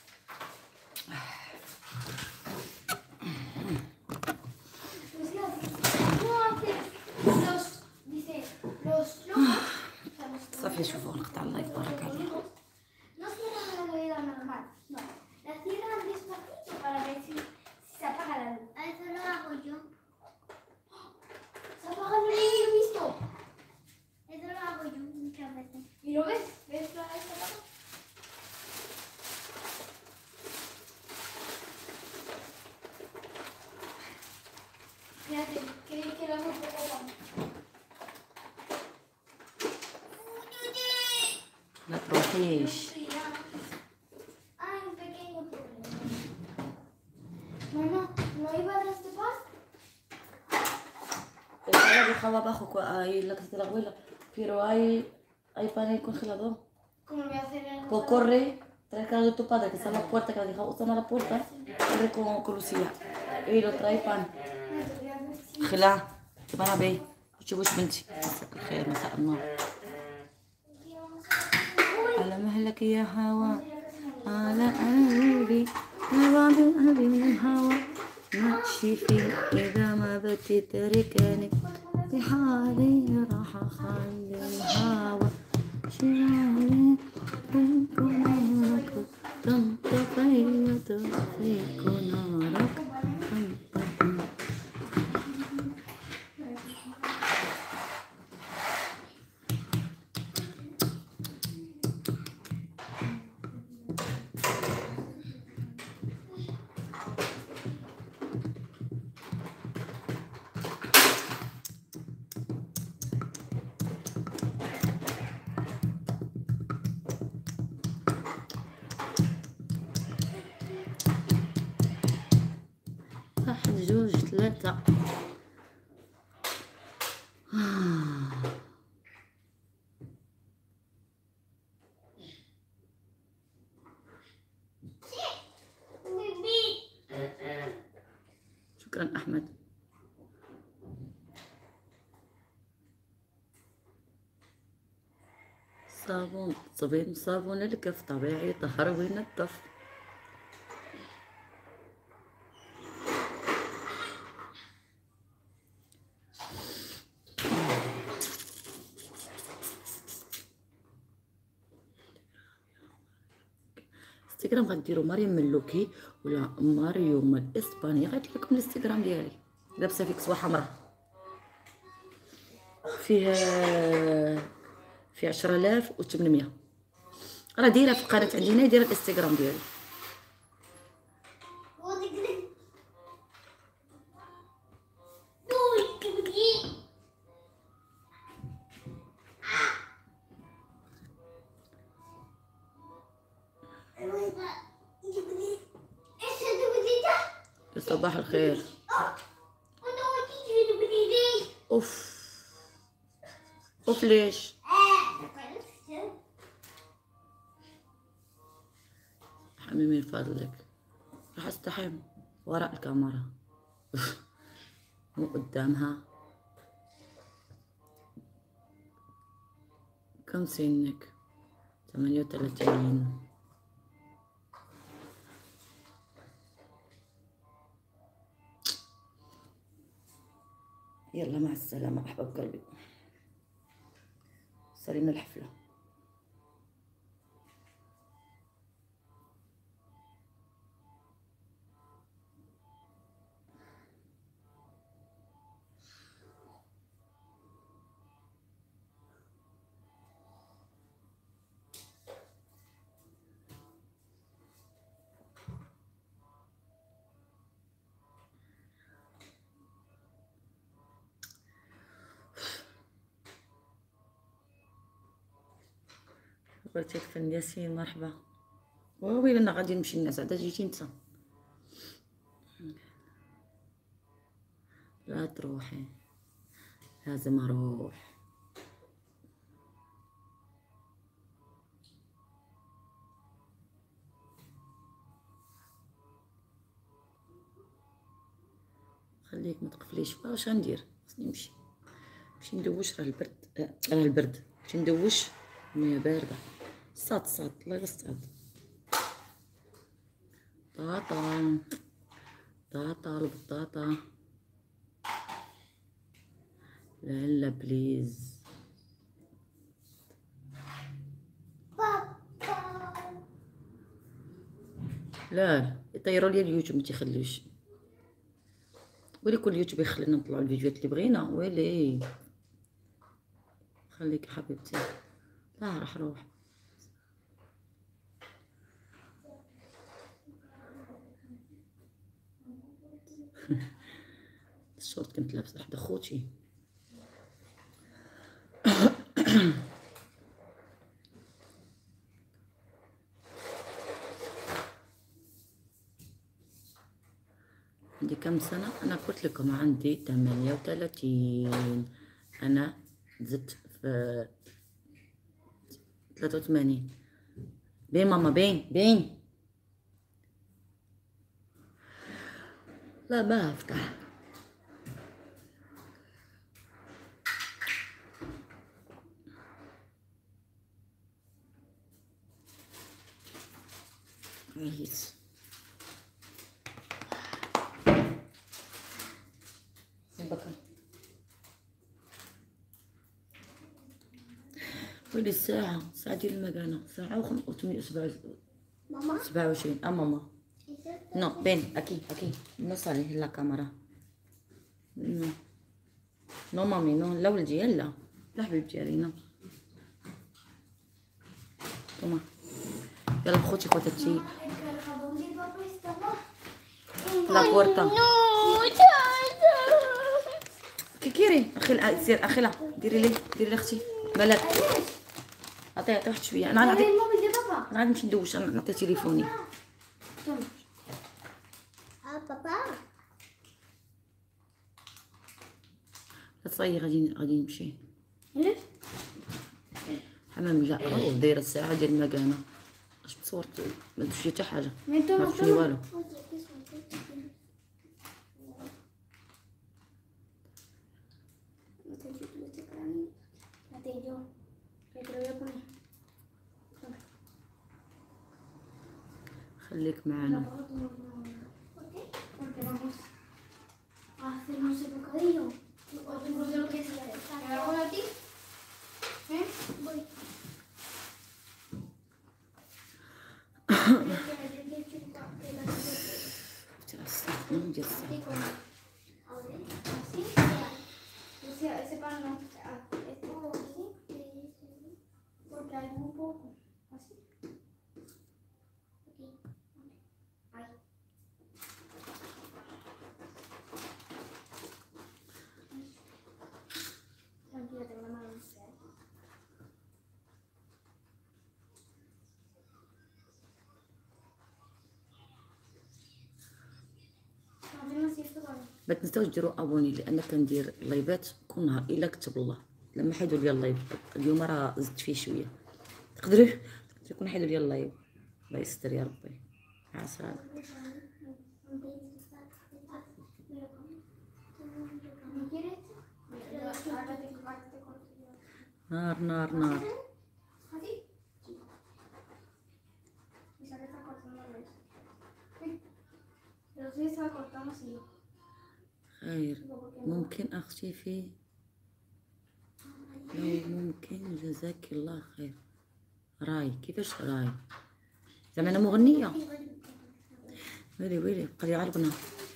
S4: صافي شوفوا نقطع اللايف بارك الله.
S7: ¿Y lo ves? ¿Ves toda esta parte? Fíjate, que lo hemos preparado.
S4: ما تروحيش.
S7: Hay un pequeño problema. Mamá, ¿no iba a destapar?
S4: انا بخوا باخوك اي لا كنت الغويله pero hay pan en el congelador.
S7: ¿Cómo lo voy a hacer en el
S4: Pues corre, trae el carro de tu padre que está en la puerta, que la deja usando la puerta, corre con Lucía y lo trae pan. خلا طبعا بي وش بنتي مساك الخير مساء النور. على مهلك يا هوا على قلبي نبع قلبي من الهوا نمشي فيه إذا ما بتي تركني بحالي راح أخلي الهوا شيالي بينكم نارك تنطفي وتطفيك نارك. واحد جوج ثلاثة. شكرا أحمد. صابون صابون صابون الكف طبيعي طهر وينظف. انستغرام غنديرو مريم ملوكي ولا مريم الاسبانيه. غادي لكم الانستغرام ديالي لابسه فيك كسوه حمراء فيه 10800 راه دايره في القناه عندي هنا دايره الانستغرام ديالي. صباح الخير. اوف اوف ليش حمي من فضلك راح استحم وراء الكاميرا مو قدامها. كم سنك؟ 38. يلا مع السلامة أحباب قلبي. صارينا الحفلة. بغيتي تفن ياسين مرحبا. ويلي انا غادي نمشي الناس عاد جيتي نتا. لا تروحي لازم اروح. خليك ما تقفليش. واش غندير؟ خصني نمشي ندوش. راه البرد نمشي ندوش مية باردة. صاد الله يغص صاد. بطاطا بطاطا البطاطا. لا بليز. لا يطيروا لي اليوتيوب ما تيخليوش. ولي كل يوتيوب يخلينا نطلعوا الفيديوهات اللي بغينا. ويلي خليك حبيبتي. لا راح روح. الشورت كنت لابسه حدا خوتي. عندي كم سنة؟ أنا قلت لكم عندي 38. أنا زدت في 83. بين ماما بين. لا ما أفتح. كويس. ويلي الساعة ديال المكانة ساعة و27. ماما نو بين أكيد نص عليه لا كاميرا. نو مامي نو. لا ولدي لا حبيبتي رينا. توما يلا خوتي خواتاتي لا بورتا. كيري اخي سير اخي لا ديري لي اختي مالك. عطي واحد شويه. انا غادي نمشي ندوش. انا نعطي تليفوني.
S7: بابا
S4: تصاي غادي نمشي. علاش حمام؟ لا راه دايره الساعه ديال المكانه. اش تصورت؟ ما درتش حتى حاجه. ما درتش والو. خليك معنا. ما تنساوش ديروا ابوني لان كندير لايفات كل نهار الا كتب الله. لما حيدوا لي اللايف اليوم راه زدت فيه شويه. تقدروا يكون حيدوا لي اللايف. الله يستر يا ربي. عسى نار. خير ممكن اختي فيه لو ممكن جزاك الله خير. راي كيفاش راي؟ زعما انا مغنيه؟ ويلي بقى لي عربنا.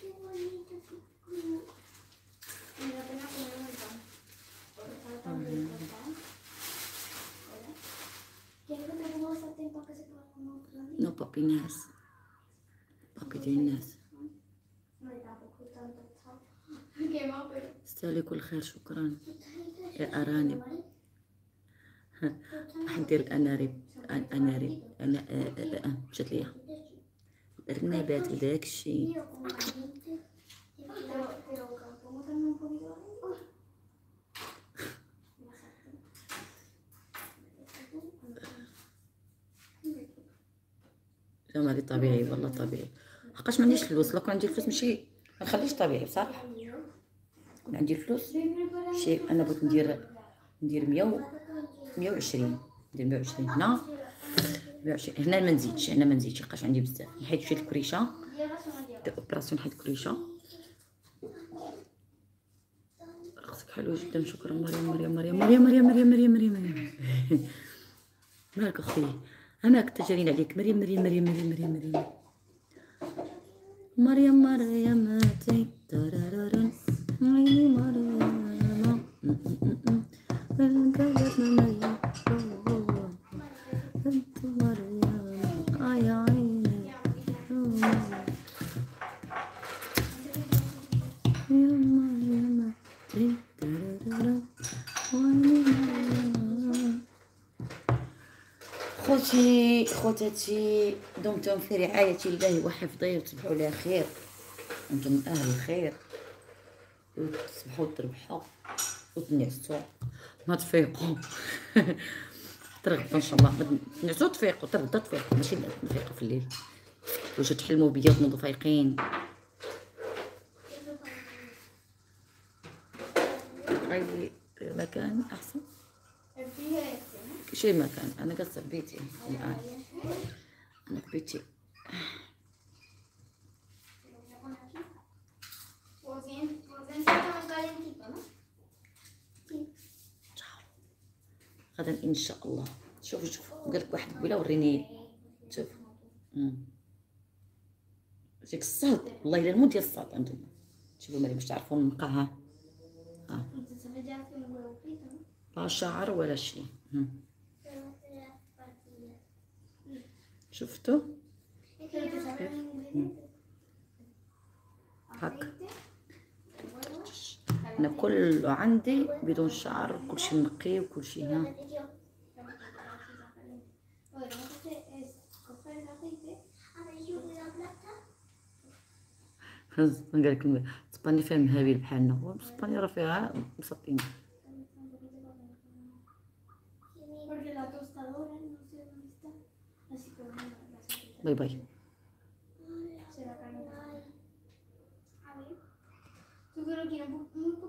S4: نو بابي ناس بابي ديال الناس. استاهلي كل خير. شكرا يا ارانب. راح ندير الاناريب. انا مشات ليا الرنابات وداكشي. جمالي طبيعي والله طبيعي. حقاش ما عنديش فلوس. لو كان عندي فلوس ماشي ما نخليش طبيعي بصراحه. كون عندي فلوس شي انا بغيت ندير 120. ندير 120 هنا 120. هنا ما نزيدش، هنا ما نزيدش، مابقاش عندي بزاف. نحيد شويه الكريشه، اوبراسيون نحيد الكريشه. راسك حلو جدا، شكرا مريم مريم مريم مريم مريم مريم مريم مريم. مالك اختي؟ اماك تجرين عليك مريم مريم مريم مريم مريم مريم مريم مريم تي ترارارن عيني مريم قلبت مريم انت مريم يا عيني يا مريم تي ترارارن عيني مريم. خوتي خوتاتي، دمتم في رعاية الله وحفظه، وتصبحوا على خير، انتم اهل الخير، وتصبحوا تربحوا وتنعسوا، ما تفيقوا. ترغبوا ان شاء الله، تنعسوا تفيقوا، ترغبوا تفيقوا، ماشي نفيقوا في الليل، واش تحلموا بيا وتنوضوا فايقين. غيري مكان احسن، شي مكان. انا جالسه في بيتي الان، انا في بيتي. غدا ان شاء الله. شوفوا قالك واحد قبيله وريني، شوفوا ديك الصهد، والله الا المود ديال الصهد عندهم. شوفوا مريم باش تعرفوا نقاها، لا شعر ولا شيء. شفتوا هاك، انا كل عندي بدون شعر، كل شيء نقي وكل شيء. ها قال لك اسبانيا فيها مهابيل بحالنا، اسبانيا راه فيها مسطين. باي باي.
S7: Seguro que no